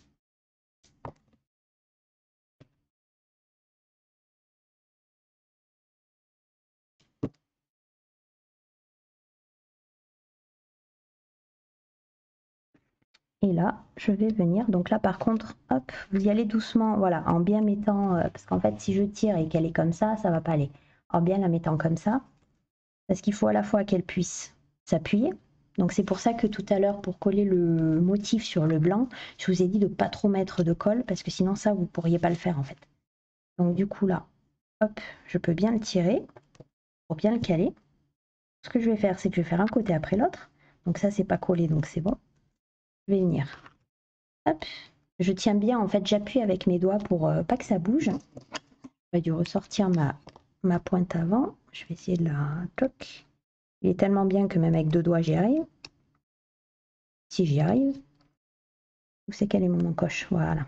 Et là, je vais venir, donc là par contre, hop, vous y allez doucement, voilà, en bien mettant, parce qu'en fait si je tire et qu'elle est comme ça va pas aller. En bien la mettant comme ça, parce qu'il faut à la fois qu'elle puisse s'appuyer. Donc c'est pour ça que tout à l'heure, pour coller le motif sur le blanc, je vous ai dit de pas trop mettre de colle, parce que sinon ça, vous pourriez pas le faire en fait. Donc du coup là, hop, je peux bien le tirer pour bien le caler. Ce que je vais faire, c'est que je vais faire un côté après l'autre. Donc ça, c'est pas collé, donc c'est bon. Je vais venir. Hop, je tiens bien, en fait, j'appuie avec mes doigts pour pas que ça bouge. J'aurais dû ressortir ma pointe avant. Je vais essayer de la toc. Il est tellement bien que même avec 2 doigts, j'y arrive. Si j'y arrive. Où c'est qu'elle est mon encoche? Voilà.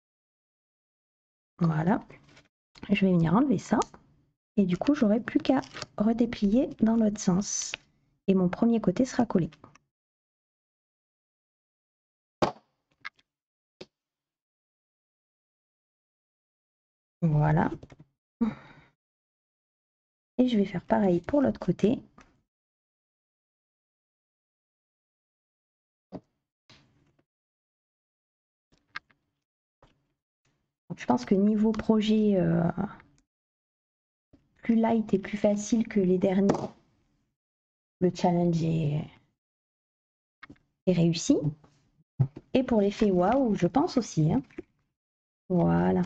Voilà. Je vais venir enlever ça. Et du coup, j'aurai plus qu'à redéplier dans l'autre sens. Et mon premier côté sera collé. Voilà. Et je vais faire pareil pour l'autre côté. Donc, je pense que niveau projet plus light et plus facile que les derniers, le challenge est réussi. Et pour l'effet waouh, je pense aussi. Hein. Voilà.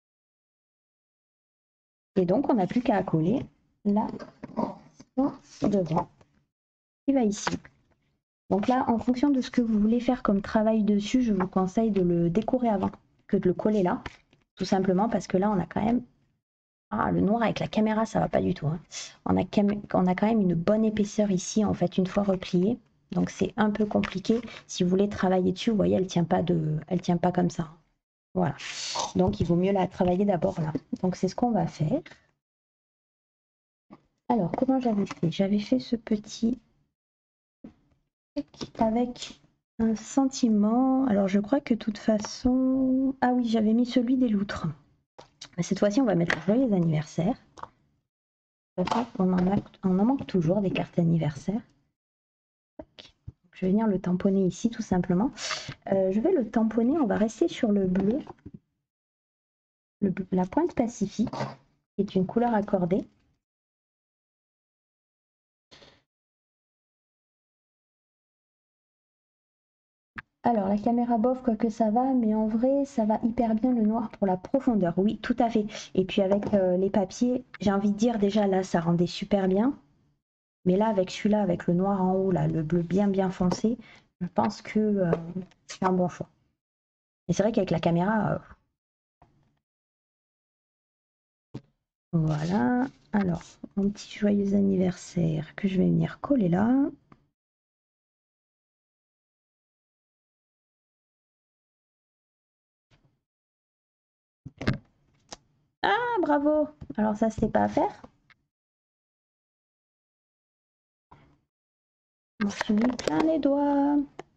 Et donc, on n'a plus qu'à coller la portion devant qui va ici. Donc là, en fonction de ce que vous voulez faire comme travail dessus, je vous conseille de le décorer avant que de le coller là. Tout simplement parce que là, on a quand même... Ah, le noir avec la caméra, ça va pas du tout. Hein. On a quand même une bonne épaisseur ici, en fait, une fois repliée. Donc c'est un peu compliqué. Si vous voulez travailler dessus, vous voyez, elle tient pas comme ça. Voilà. Donc il vaut mieux la travailler d'abord là. Donc c'est ce qu'on va faire. Alors, comment j'avais fait? J'avais fait ce petit avec un sentiment. Alors je crois que de toute façon... Ah oui, j'avais mis celui des loutres. Mais cette fois-ci, on va mettre le joyeux anniversaire. On en manque toujours des cartes anniversaires. Je vais venir le tamponner ici tout simplement. Je vais le tamponner, on va rester sur le bleu. La pointe Pacifique, qui est une couleur accordée. Alors la caméra bof, quoique ça va, mais en vrai ça va hyper bien le noir pour la profondeur, oui tout à fait. Et puis avec les papiers, j'ai envie de dire déjà là ça rendait super bien. Mais là avec celui-là, avec le noir en haut, là, le bleu bien foncé, je pense que c'est un bon choix. Et c'est vrai qu'avec la caméra, voilà. Alors, mon petit joyeux anniversaire que je vais venir coller là. Ah, bravo! Alors ça, c'était pas à faire. On se met plein les doigts.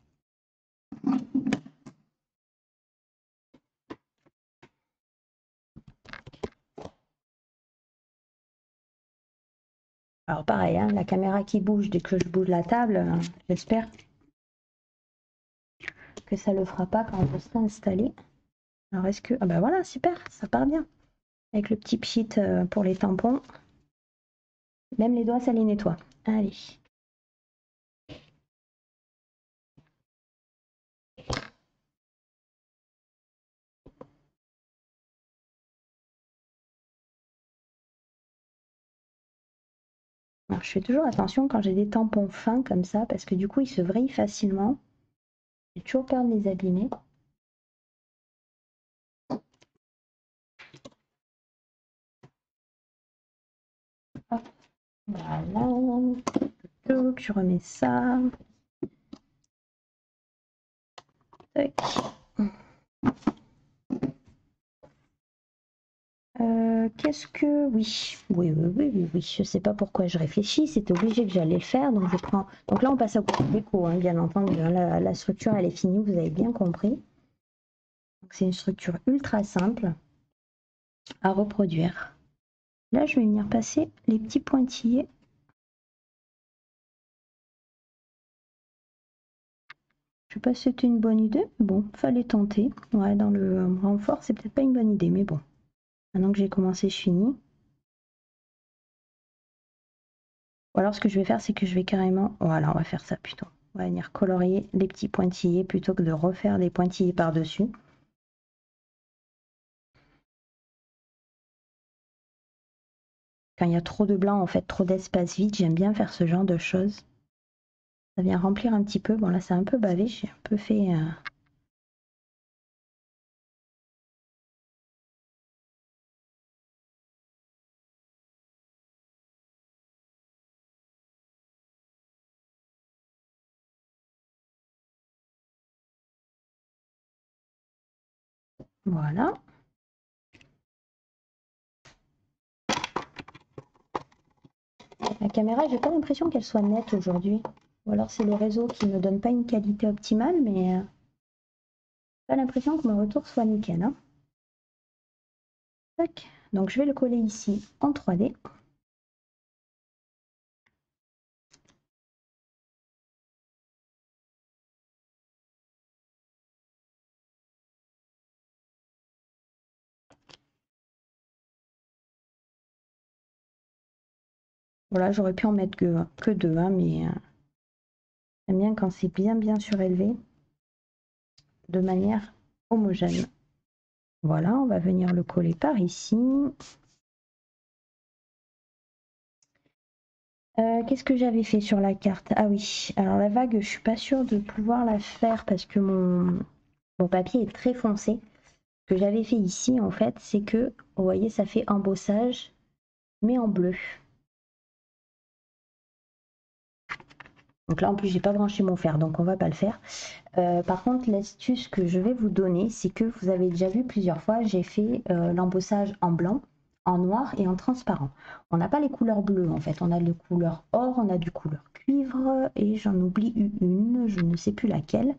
Alors pareil, hein, la caméra qui bouge dès que je bouge la table, j'espère que ça le fera pas quand on sera installé. Alors est-ce que... Ah bah voilà, super, ça part bien. Avec le petit pchit pour les tampons. Même les doigts, ça les nettoie. Allez. Alors je fais toujours attention quand j'ai des tampons fins comme ça, parce que du coup, ils se vrillent facilement. J'ai toujours peur de les abîmer. Hop, voilà. Je remets ça. Tac. Qu'est-ce que... Oui. Je sais pas pourquoi je réfléchis. C'était obligé que j'allais le faire. Donc je prends... Donc là, on passe à côté déco, hein, bien entendu. Hein. La structure, elle est finie. Vous avez bien compris. C'est une structure ultra simple à reproduire. Là, je vais venir passer les petits pointillés. Je sais pas si c'était une bonne idée. Bon, fallait tenter. Ouais, dans le renfort, c'est peut-être pas une bonne idée, mais bon. Maintenant que j'ai commencé, je finis. Ou alors, ce que je vais faire, c'est que je vais carrément... Voilà, on va faire ça plutôt. On va venir colorier les petits pointillés plutôt que de refaire des pointillés par-dessus. Quand il y a trop de blanc, en fait, trop d'espace vide, j'aime bien faire ce genre de choses. Ça vient remplir un petit peu. Bon, là, c'est un peu bavé. J'ai un peu fait... Voilà. La caméra, j'ai pas l'impression qu'elle soit nette aujourd'hui. Ou alors c'est le réseau qui me donne pas une qualité optimale, mais pas l'impression que mon retour soit nickel. Hein. Tac. Donc je vais le coller ici en 3D. Voilà, j'aurais pu en mettre que deux, hein, mais j'aime bien quand c'est bien surélevé, de manière homogène. Voilà, on va venir le coller par ici. Qu'est-ce que j'avais fait sur la carte? Ah oui, alors la vague, je suis pas sûre de pouvoir la faire parce que mon papier est très foncé. Ce que j'avais fait ici, en fait, c'est que, vous voyez, ça fait embossage, mais en bleu. Donc là, en plus, j'ai pas branché mon fer, donc on va pas le faire. Par contre, l'astuce que je vais vous donner, c'est que vous avez déjà vu plusieurs fois, j'ai fait l'embossage en blanc, en noir et en transparent. On n'a pas les couleurs bleues, en fait. On a les couleurs or, on a du couleur cuivre, et j'en oublie une, je ne sais plus laquelle.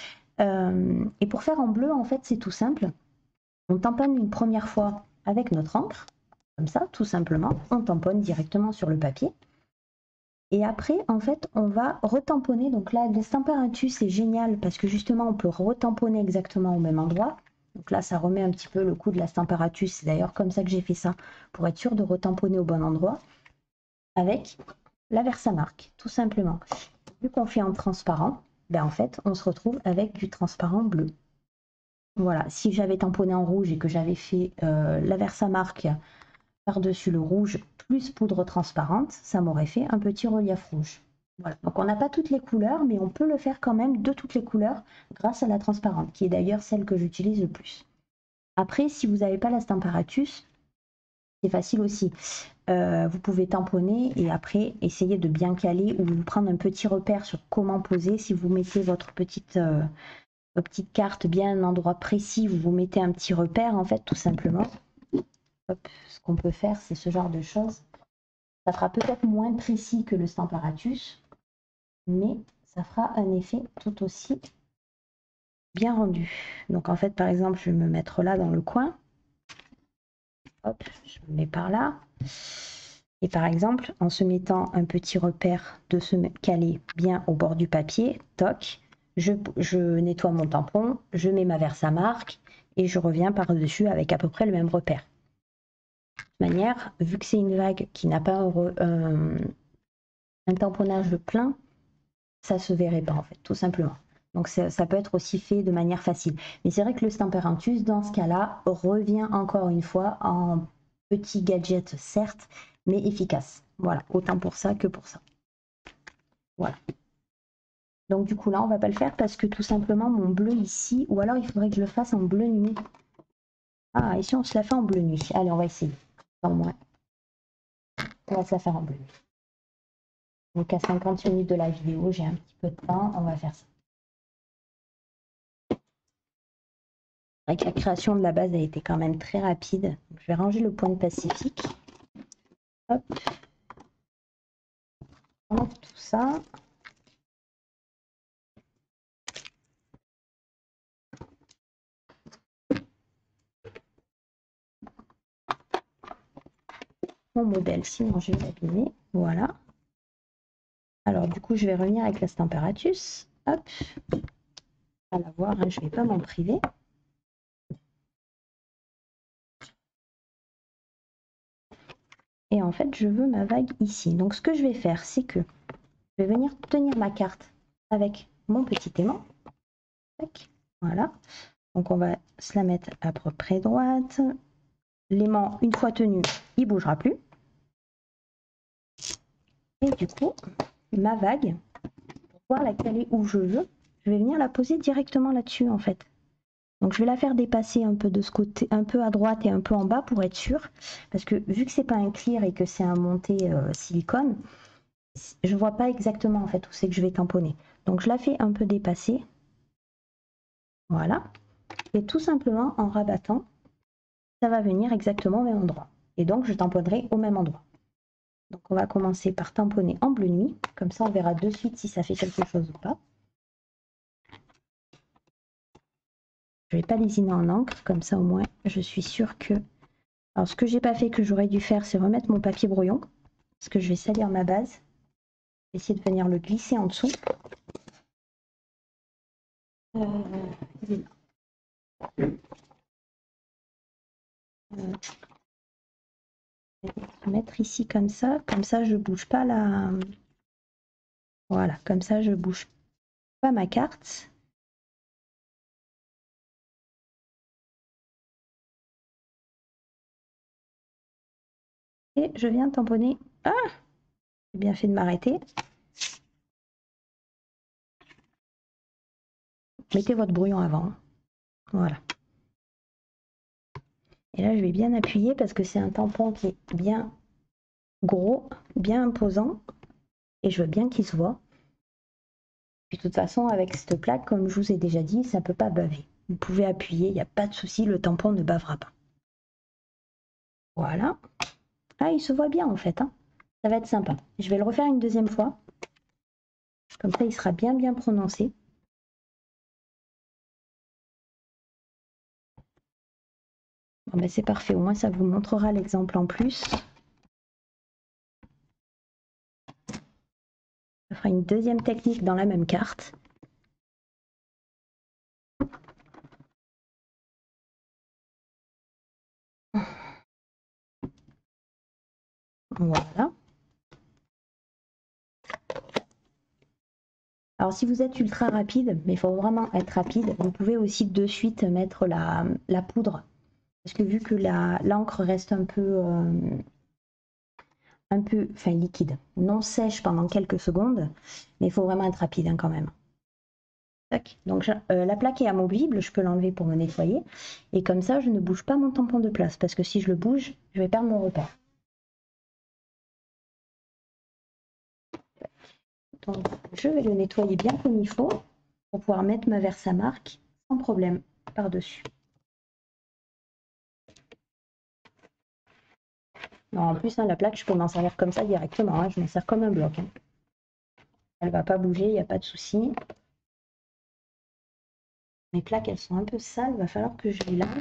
Et pour faire en bleu, en fait, c'est tout simple. On tamponne une première fois avec notre encre, comme ça, tout simplement. On tamponne directement sur le papier. Et après, en fait, on va retamponner. Donc là, l'estamparatus, c'est génial parce que justement, on peut retamponner exactement au même endroit. Donc là, ça remet un petit peu le coup de l'estamparatus. C'est d'ailleurs comme ça que j'ai fait ça, pour être sûr de retamponner au bon endroit avec la Versamark, tout simplement. Vu qu'on fait en transparent, ben en fait, on se retrouve avec du transparent bleu. Voilà, si j'avais tamponné en rouge et que j'avais fait la Versamark par-dessus le rouge plus poudre transparente, ça m'aurait fait un petit relief rouge. Voilà. Donc on n'a pas toutes les couleurs, mais on peut le faire quand même de toutes les couleurs grâce à la transparente, qui est d'ailleurs celle que j'utilise le plus. Après, si vous n'avez pas la Stamparatus, c'est facile aussi. Vous pouvez tamponner et après essayer de bien caler ou vous prendre un petit repère sur comment poser. Si vous mettez votre petite carte bien à un endroit précis, vous mettez un petit repère en fait, tout simplement. Hop, ce qu'on peut faire, c'est ce genre de choses. Ça fera peut-être moins précis que le Stamparatus, mais ça fera un effet tout aussi bien rendu. Donc en fait, par exemple, je vais me mettre là dans le coin. Hop, je me mets par là. Et par exemple, en se mettant un petit repère de se caler bien au bord du papier, toc, je nettoie mon tampon, je mets ma Versamark et je reviens par-dessus avec à peu près le même repère. De toute manière, vu que c'est une vague qui n'a pas un tamponnage plein, ça se verrait pas en fait, tout simplement. Donc ça peut être aussi fait de manière facile. Mais c'est vrai que le Stamparatus, dans ce cas-là, revient encore une fois en petit gadget, certes, mais efficace. Voilà, autant pour ça que pour ça. Voilà. Donc du coup là, on va pas le faire parce que tout simplement mon bleu ici, ou alors il faudrait que je le fasse en bleu nuit. Ah, ici on se la fait en bleu nuit. Allez, on va essayer. Au moins. On va se la faire en bleu nuit. Donc à 50 minutes de la vidéo, j'ai un petit peu de temps, on va faire ça. Avec la création de la base a été quand même très rapide. Donc, je vais ranger le point de Pacifique. Hop. On enlève tout ça. Mon modèle, sinon je vais l'abîmer. Voilà. Alors du coup, je vais revenir avec la Stamparatus. Hop. À la voir, hein, je ne vais pas m'en priver. Et en fait, je veux ma vague ici. Donc ce que je vais faire, c'est que je vais venir tenir ma carte avec mon petit aimant. Tac. Voilà. Donc on va se la mettre à peu près droite. L'aimant, une fois tenu, il ne bougera plus. Et du coup, ma vague, pour voir laquelle est où je veux, je vais venir la poser directement là-dessus en fait. Donc je vais la faire dépasser un peu de ce côté, un peu à droite et un peu en bas pour être sûr. Parce que vu que c'est pas un clear et que c'est un monté silicone, je vois pas exactement en fait où c'est que je vais tamponner. Donc je la fais un peu dépasser. Voilà. Et tout simplement en rabattant, ça va venir exactement au même endroit. Et donc je tamponnerai au même endroit. Donc on va commencer par tamponner en bleu nuit. Comme ça on verra de suite si ça fait quelque chose ou pas. Je ne vais pas lésiner en encre, comme ça au moins je suis sûre que... Alors ce que j'ai pas fait que j'aurais dû faire, c'est remettre mon papier brouillon. Parce que je vais salir ma base. Je vais essayer de venir le glisser en dessous. Je vais mettre ici comme ça je bouge pas la... Voilà, comme ça je bouge pas ma carte. Et je viens tamponner. Ah, j'ai bien fait de m'arrêter. Mettez votre brouillon avant. Voilà. Et là, je vais bien appuyer parce que c'est un tampon qui est bien gros, bien imposant. Et je veux bien qu'il se voit. Puis de toute façon, avec cette plaque, comme je vous ai déjà dit, ça ne peut pas baver. Vous pouvez appuyer, il n'y a pas de souci, le tampon ne bavera pas. Voilà. Ah, il se voit bien en fait. Hein. Ça va être sympa. Je vais le refaire une deuxième fois. Comme ça, il sera bien prononcé. Bon, ben, c'est parfait. Au moins, ça vous montrera l'exemple en plus. Ça fera une deuxième technique dans la même carte. Voilà. Alors si vous êtes ultra rapide, mais il faut vraiment être rapide, vous pouvez aussi de suite mettre la poudre. Parce que vu que l'encre reste un peu liquide, non sèche pendant quelques secondes, mais il faut vraiment être rapide hein, quand même. Tac. Donc la plaque est amovible, je peux l'enlever pour me nettoyer. Et comme ça, je ne bouge pas mon tampon de place, parce que si je le bouge, je vais perdre mon repère. Donc je vais le nettoyer bien comme il faut, pour pouvoir mettre ma Versamark sans problème par-dessus. En plus, hein, la plaque, je peux m'en servir comme ça directement. Hein, je m'en sers comme un bloc. Hein. Elle ne va pas bouger, il n'y a pas de souci. Mes plaques, elles sont un peu sales. Il va falloir que je les lave.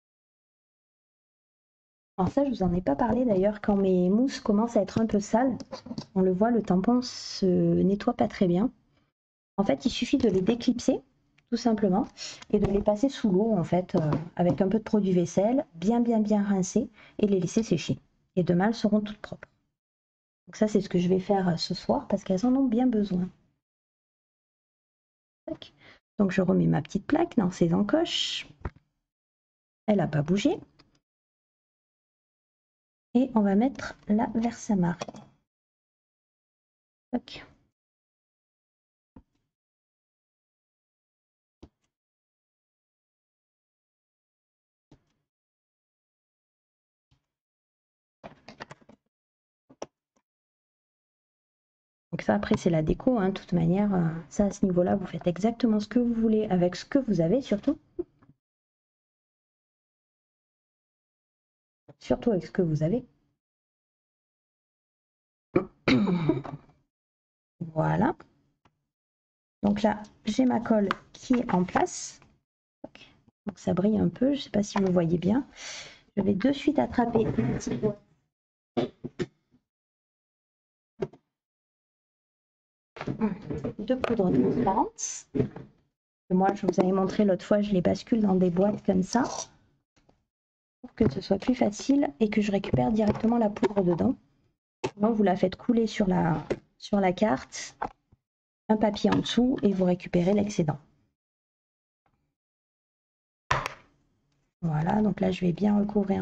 Alors ça, je vous en ai pas parlé d'ailleurs. Quand mes mousses commencent à être un peu sales, on le voit, le tampon se nettoie pas très bien. En fait, il suffit de les déclipser, tout simplement, et de les passer sous l'eau, en fait, avec un peu de produit vaisselle, bien rincer, et les laisser sécher. Et demain, elles seront toutes propres. Donc ça, c'est ce que je vais faire ce soir, parce qu'elles en ont bien besoin. Tac. Donc je remets ma petite plaque dans ses encoches. Elle n'a pas bougé. Et on va mettre la Versamark. Tac. Donc ça après c'est la déco, hein, de toute manière, ça à ce niveau-là, vous faites exactement ce que vous voulez avec ce que vous avez surtout. Surtout avec ce que vous avez. Voilà. Donc là, j'ai ma colle qui est en place. Donc ça brille un peu, je ne sais pas si vous voyez bien. Je vais de suite attraper une petite boîte de poudre transparente. Moi, je vous avais montré l'autre fois, je les bascule dans des boîtes comme ça pour que ce soit plus facile et que je récupère directement la poudre dedans. Donc, vous la faites couler sur la carte, un papier en dessous et vous récupérez l'excédent. Voilà, donc là, je vais bien recouvrir ma vague.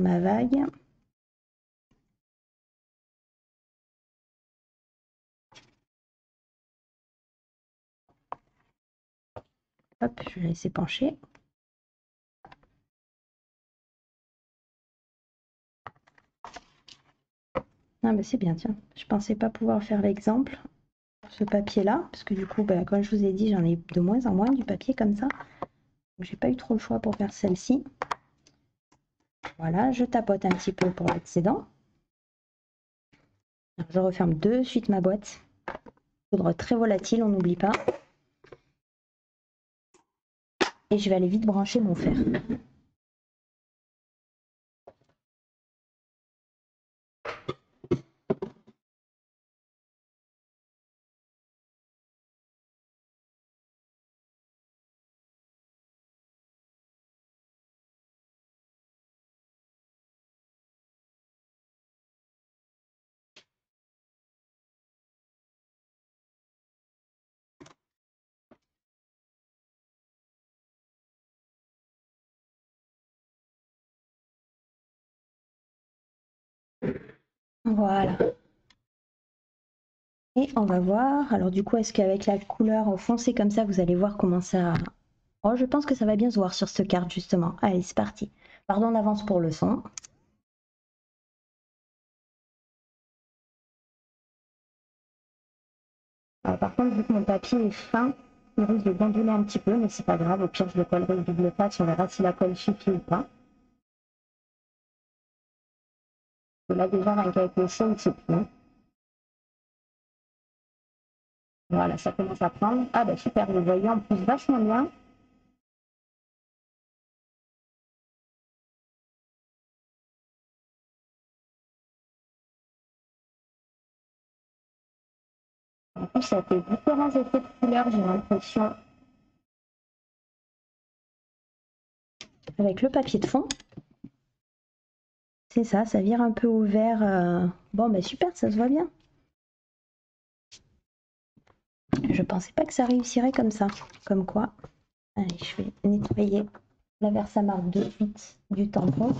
Hop, je vais laisser pencher. Ah bah c'est bien, tiens. Je pensais pas pouvoir faire l'exemple pour ce papier-là, parce que du coup, bah, comme je vous ai dit, j'en ai de moins en moins du papier comme ça. J'ai pas eu trop le choix pour faire celle-ci. Voilà, je tapote un petit peu pour l'excédent. Je referme de suite ma boîte. Poudre très volatile, on n'oublie pas. Et je vais aller vite brancher mon fer. Voilà. Et on va voir. Alors du coup, est-ce qu'avec la couleur foncée comme ça, vous allez voir comment ça... Oh, je pense que ça va bien se voir sur cette carte justement. Allez, c'est parti. Pardon en avance pour le son. Alors, par contre, vu que mon papier est fin, il risque de gondoler un petit peu, mais c'est pas grave. Au pire, je le collerai au double pâte. On verra si la colle suffit ou pas. Et là, déjà, rien qu'avec le chaud, c'est plus. Voilà, ça commence à prendre. Ah bah super, vous voyez en plus vachement bien. En plus, ça fait différents effets de couleur, j'ai l'impression. Avec le papier de fond. C'est ça, ça vire un peu au vert. Bon, bah super, ça se voit bien. Je pensais pas que ça réussirait comme ça. Comme quoi. Allez, je vais nettoyer la Versamark de suite du tampon.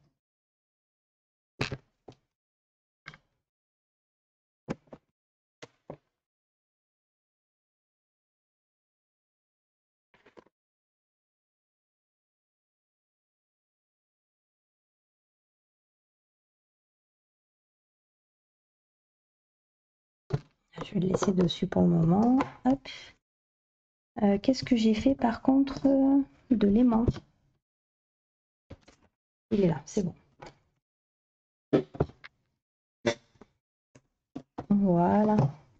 Je vais le laisser dessus pour le moment. Hop. Qu'est-ce que j'ai fait par contre de l'aimant? Il est là, c'est bon. Voilà.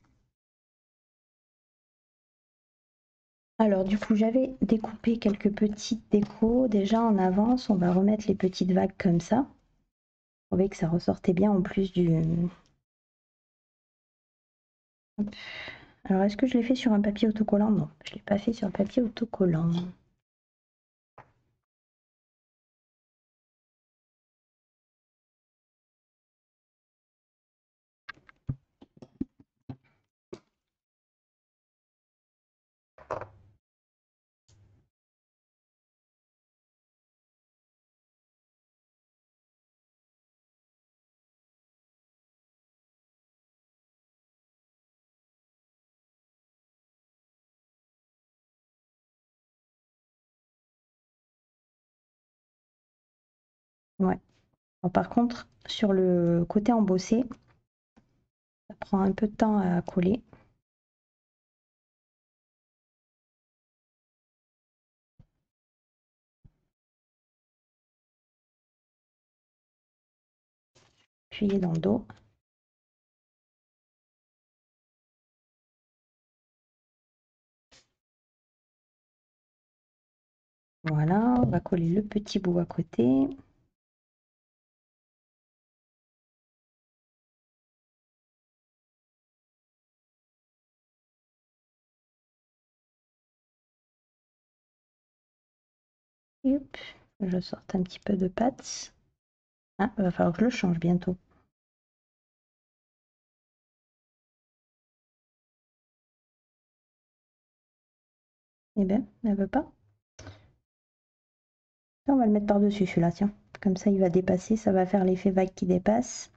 Alors du coup, j'avais découpé quelques petites décos. Déjà en avance, on va remettre les petites vagues comme ça. Vous voyez que ça ressortait bien en plus du... Hop. Alors est-ce que je l'ai fait sur un papier autocollant? Non, je ne l'ai pas fait sur un papier autocollant. Ouais. Alors, par contre, sur le côté embossé, ça prend un peu de temps à coller. Appuyez dans le dos. Voilà, on va coller le petit bout à côté. Hop, je sorte un petit peu de pâte. Ah, il va falloir que je le change bientôt. Eh bien, elle veut pas. On va le mettre par-dessus celui-là, tiens. Comme ça, il va dépasser, ça va faire l'effet vague qui dépasse.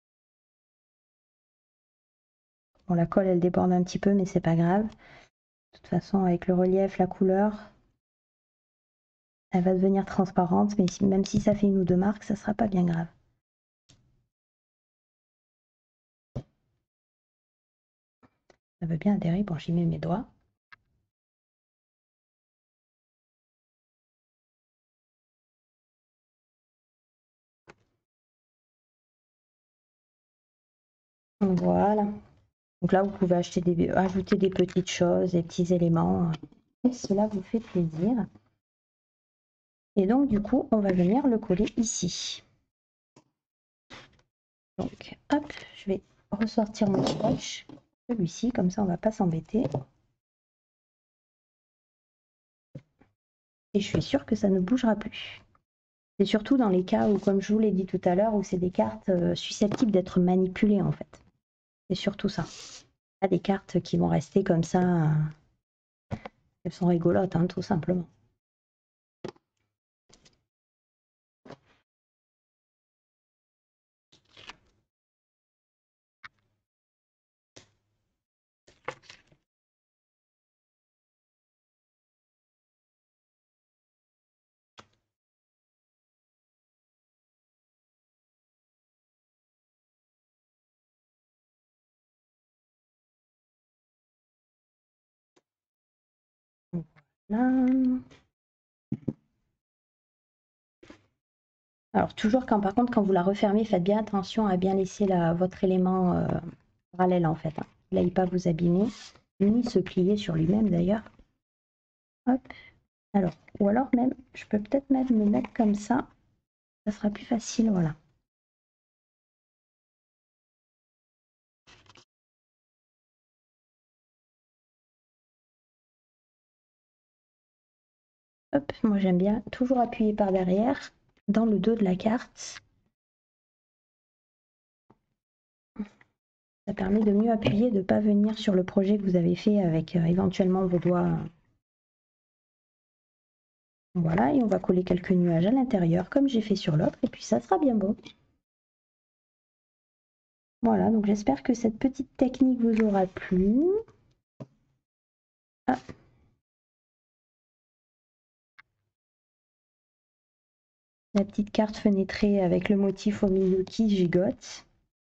Bon, la colle, elle déborde un petit peu, mais c'est pas grave. De toute façon, avec le relief, la couleur, elle va devenir transparente, mais même si ça fait une ou deux marques, ça sera pas bien grave. Ça veut bien adhérer, bon j'y mets mes doigts. Voilà. Donc là, vous pouvez ajouter des petites choses, des petits éléments. Et cela vous fait plaisir. Et donc, du coup, on va venir le coller ici. Donc, hop, je vais ressortir mon scotch. Celui-ci, comme ça, on ne va pas s'embêter. Et je suis sûre que ça ne bougera plus. C'est surtout dans les cas où, comme je vous l'ai dit tout à l'heure, où c'est des cartes susceptibles d'être manipulées, en fait. C'est surtout ça. Pas des cartes qui vont rester comme ça. Elles sont rigolotes, hein, tout simplement. Voilà. Alors toujours par contre quand vous la refermez, faites bien attention à bien laisser votre élément parallèle en fait. Hein. Là, il pas vous abîmer, ni se plier sur lui-même d'ailleurs. Hop. Alors, ou alors même, je peux peut-être même me mettre comme ça sera plus facile, voilà. Hop, moi j'aime bien toujours appuyer par derrière, dans le dos de la carte. Ça permet de mieux appuyer, de ne pas venir sur le projet que vous avez fait avec éventuellement vos doigts. Voilà, et on va coller quelques nuages à l'intérieur, comme j'ai fait sur l'autre, et puis ça sera bien bon. Voilà, donc j'espère que cette petite technique vous aura plu. Ah. La petite carte fenêtrée avec le motif au milieu qui gigote.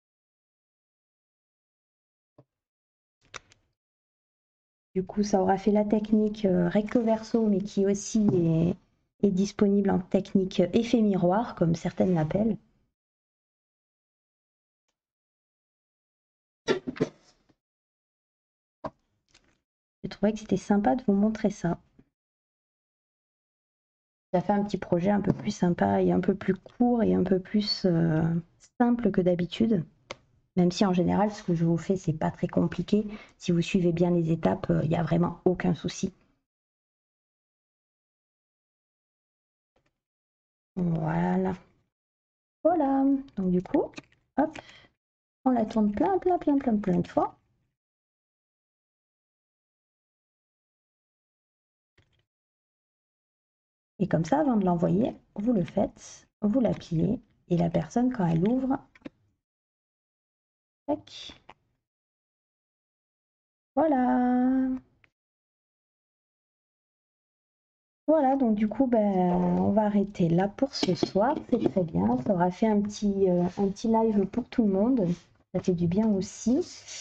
Du coup, ça aura fait la technique recto verso, mais qui aussi est disponible en technique effet miroir, comme certaines l'appellent. J'ai trouvé que c'était sympa de vous montrer ça. Ça fait un petit projet un peu plus sympa et un peu plus court et un peu plus simple que d'habitude. Même si en général, ce que je vous fais, c'est pas très compliqué. Si vous suivez bien les étapes, il n'y a vraiment aucun souci. Voilà. Voilà. Donc du coup, hop, on la tourne plein de fois. Et comme ça, avant de l'envoyer, vous le faites, vous la pliez, et la personne, quand elle ouvre, tac, voilà. Voilà, donc du coup, ben, on va arrêter là pour ce soir. C'est très bien. Ça aura fait un petit live pour tout le monde. Ça fait du bien aussi.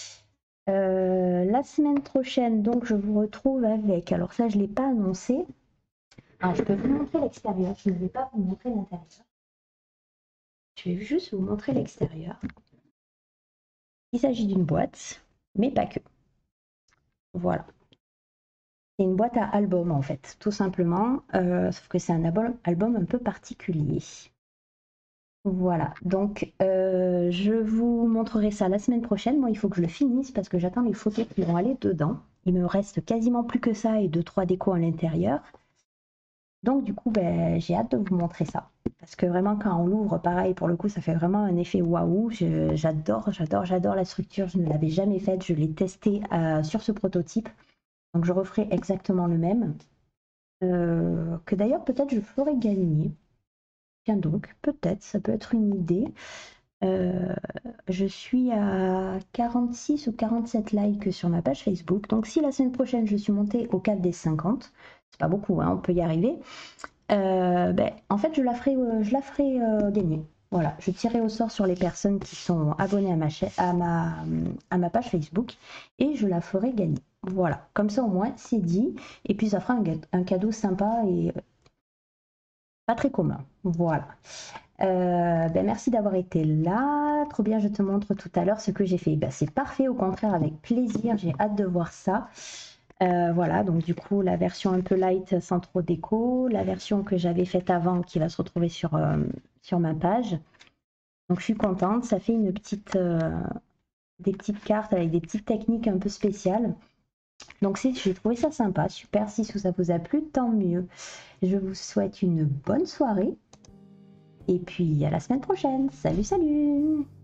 La semaine prochaine, donc, je vous retrouve avec... Alors ça, je ne l'ai pas annoncé. Alors, je peux vous montrer l'extérieur. Je ne vais pas vous montrer l'intérieur. Je vais juste vous montrer l'extérieur. Il s'agit d'une boîte, mais pas que. Voilà. C'est une boîte à album en fait, tout simplement, sauf que c'est un album un peu particulier. Voilà, donc je vous montrerai ça la semaine prochaine. Moi, il faut que je le finisse parce que j'attends les photos qui vont aller dedans. Il me reste quasiment plus que ça et 2-3 décos à l'intérieur. Donc du coup, ben, j'ai hâte de vous montrer ça. Parce que vraiment, quand on l'ouvre, pareil, pour le coup, ça fait vraiment un effet waouh. J'adore la structure. Je ne l'avais jamais faite. Je l'ai testée sur ce prototype. Donc je referai exactement le même. Que d'ailleurs peut-être je ferai gagner. Tiens donc, peut-être, ça peut être une idée. Je suis à 46 ou 47 likes sur ma page Facebook. Donc si la semaine prochaine je suis montée au cap des 50, c'est pas beaucoup, hein, on peut y arriver. En fait je la ferai gagner. Voilà, je tirerai au sort sur les personnes qui sont abonnées à ma page Facebook et je la ferai gagner. Voilà, comme ça au moins c'est dit. Et puis ça fera un cadeau sympa et pas très commun. Voilà. Merci d'avoir été là. Trop bien, je te montre tout à l'heure ce que j'ai fait. C'est parfait, au contraire, avec plaisir. J'ai hâte de voir ça. Voilà, donc du coup, la version un peu light sans trop déco. La version que j'avais faite avant qui va se retrouver sur ma page. Donc je suis contente. Ça fait des petites cartes avec des petites techniques un peu spéciales. Donc j'ai trouvé ça sympa. Super, si ça vous a plu, tant mieux. Je vous souhaite une bonne soirée. Et puis à la semaine prochaine. Salut, salut!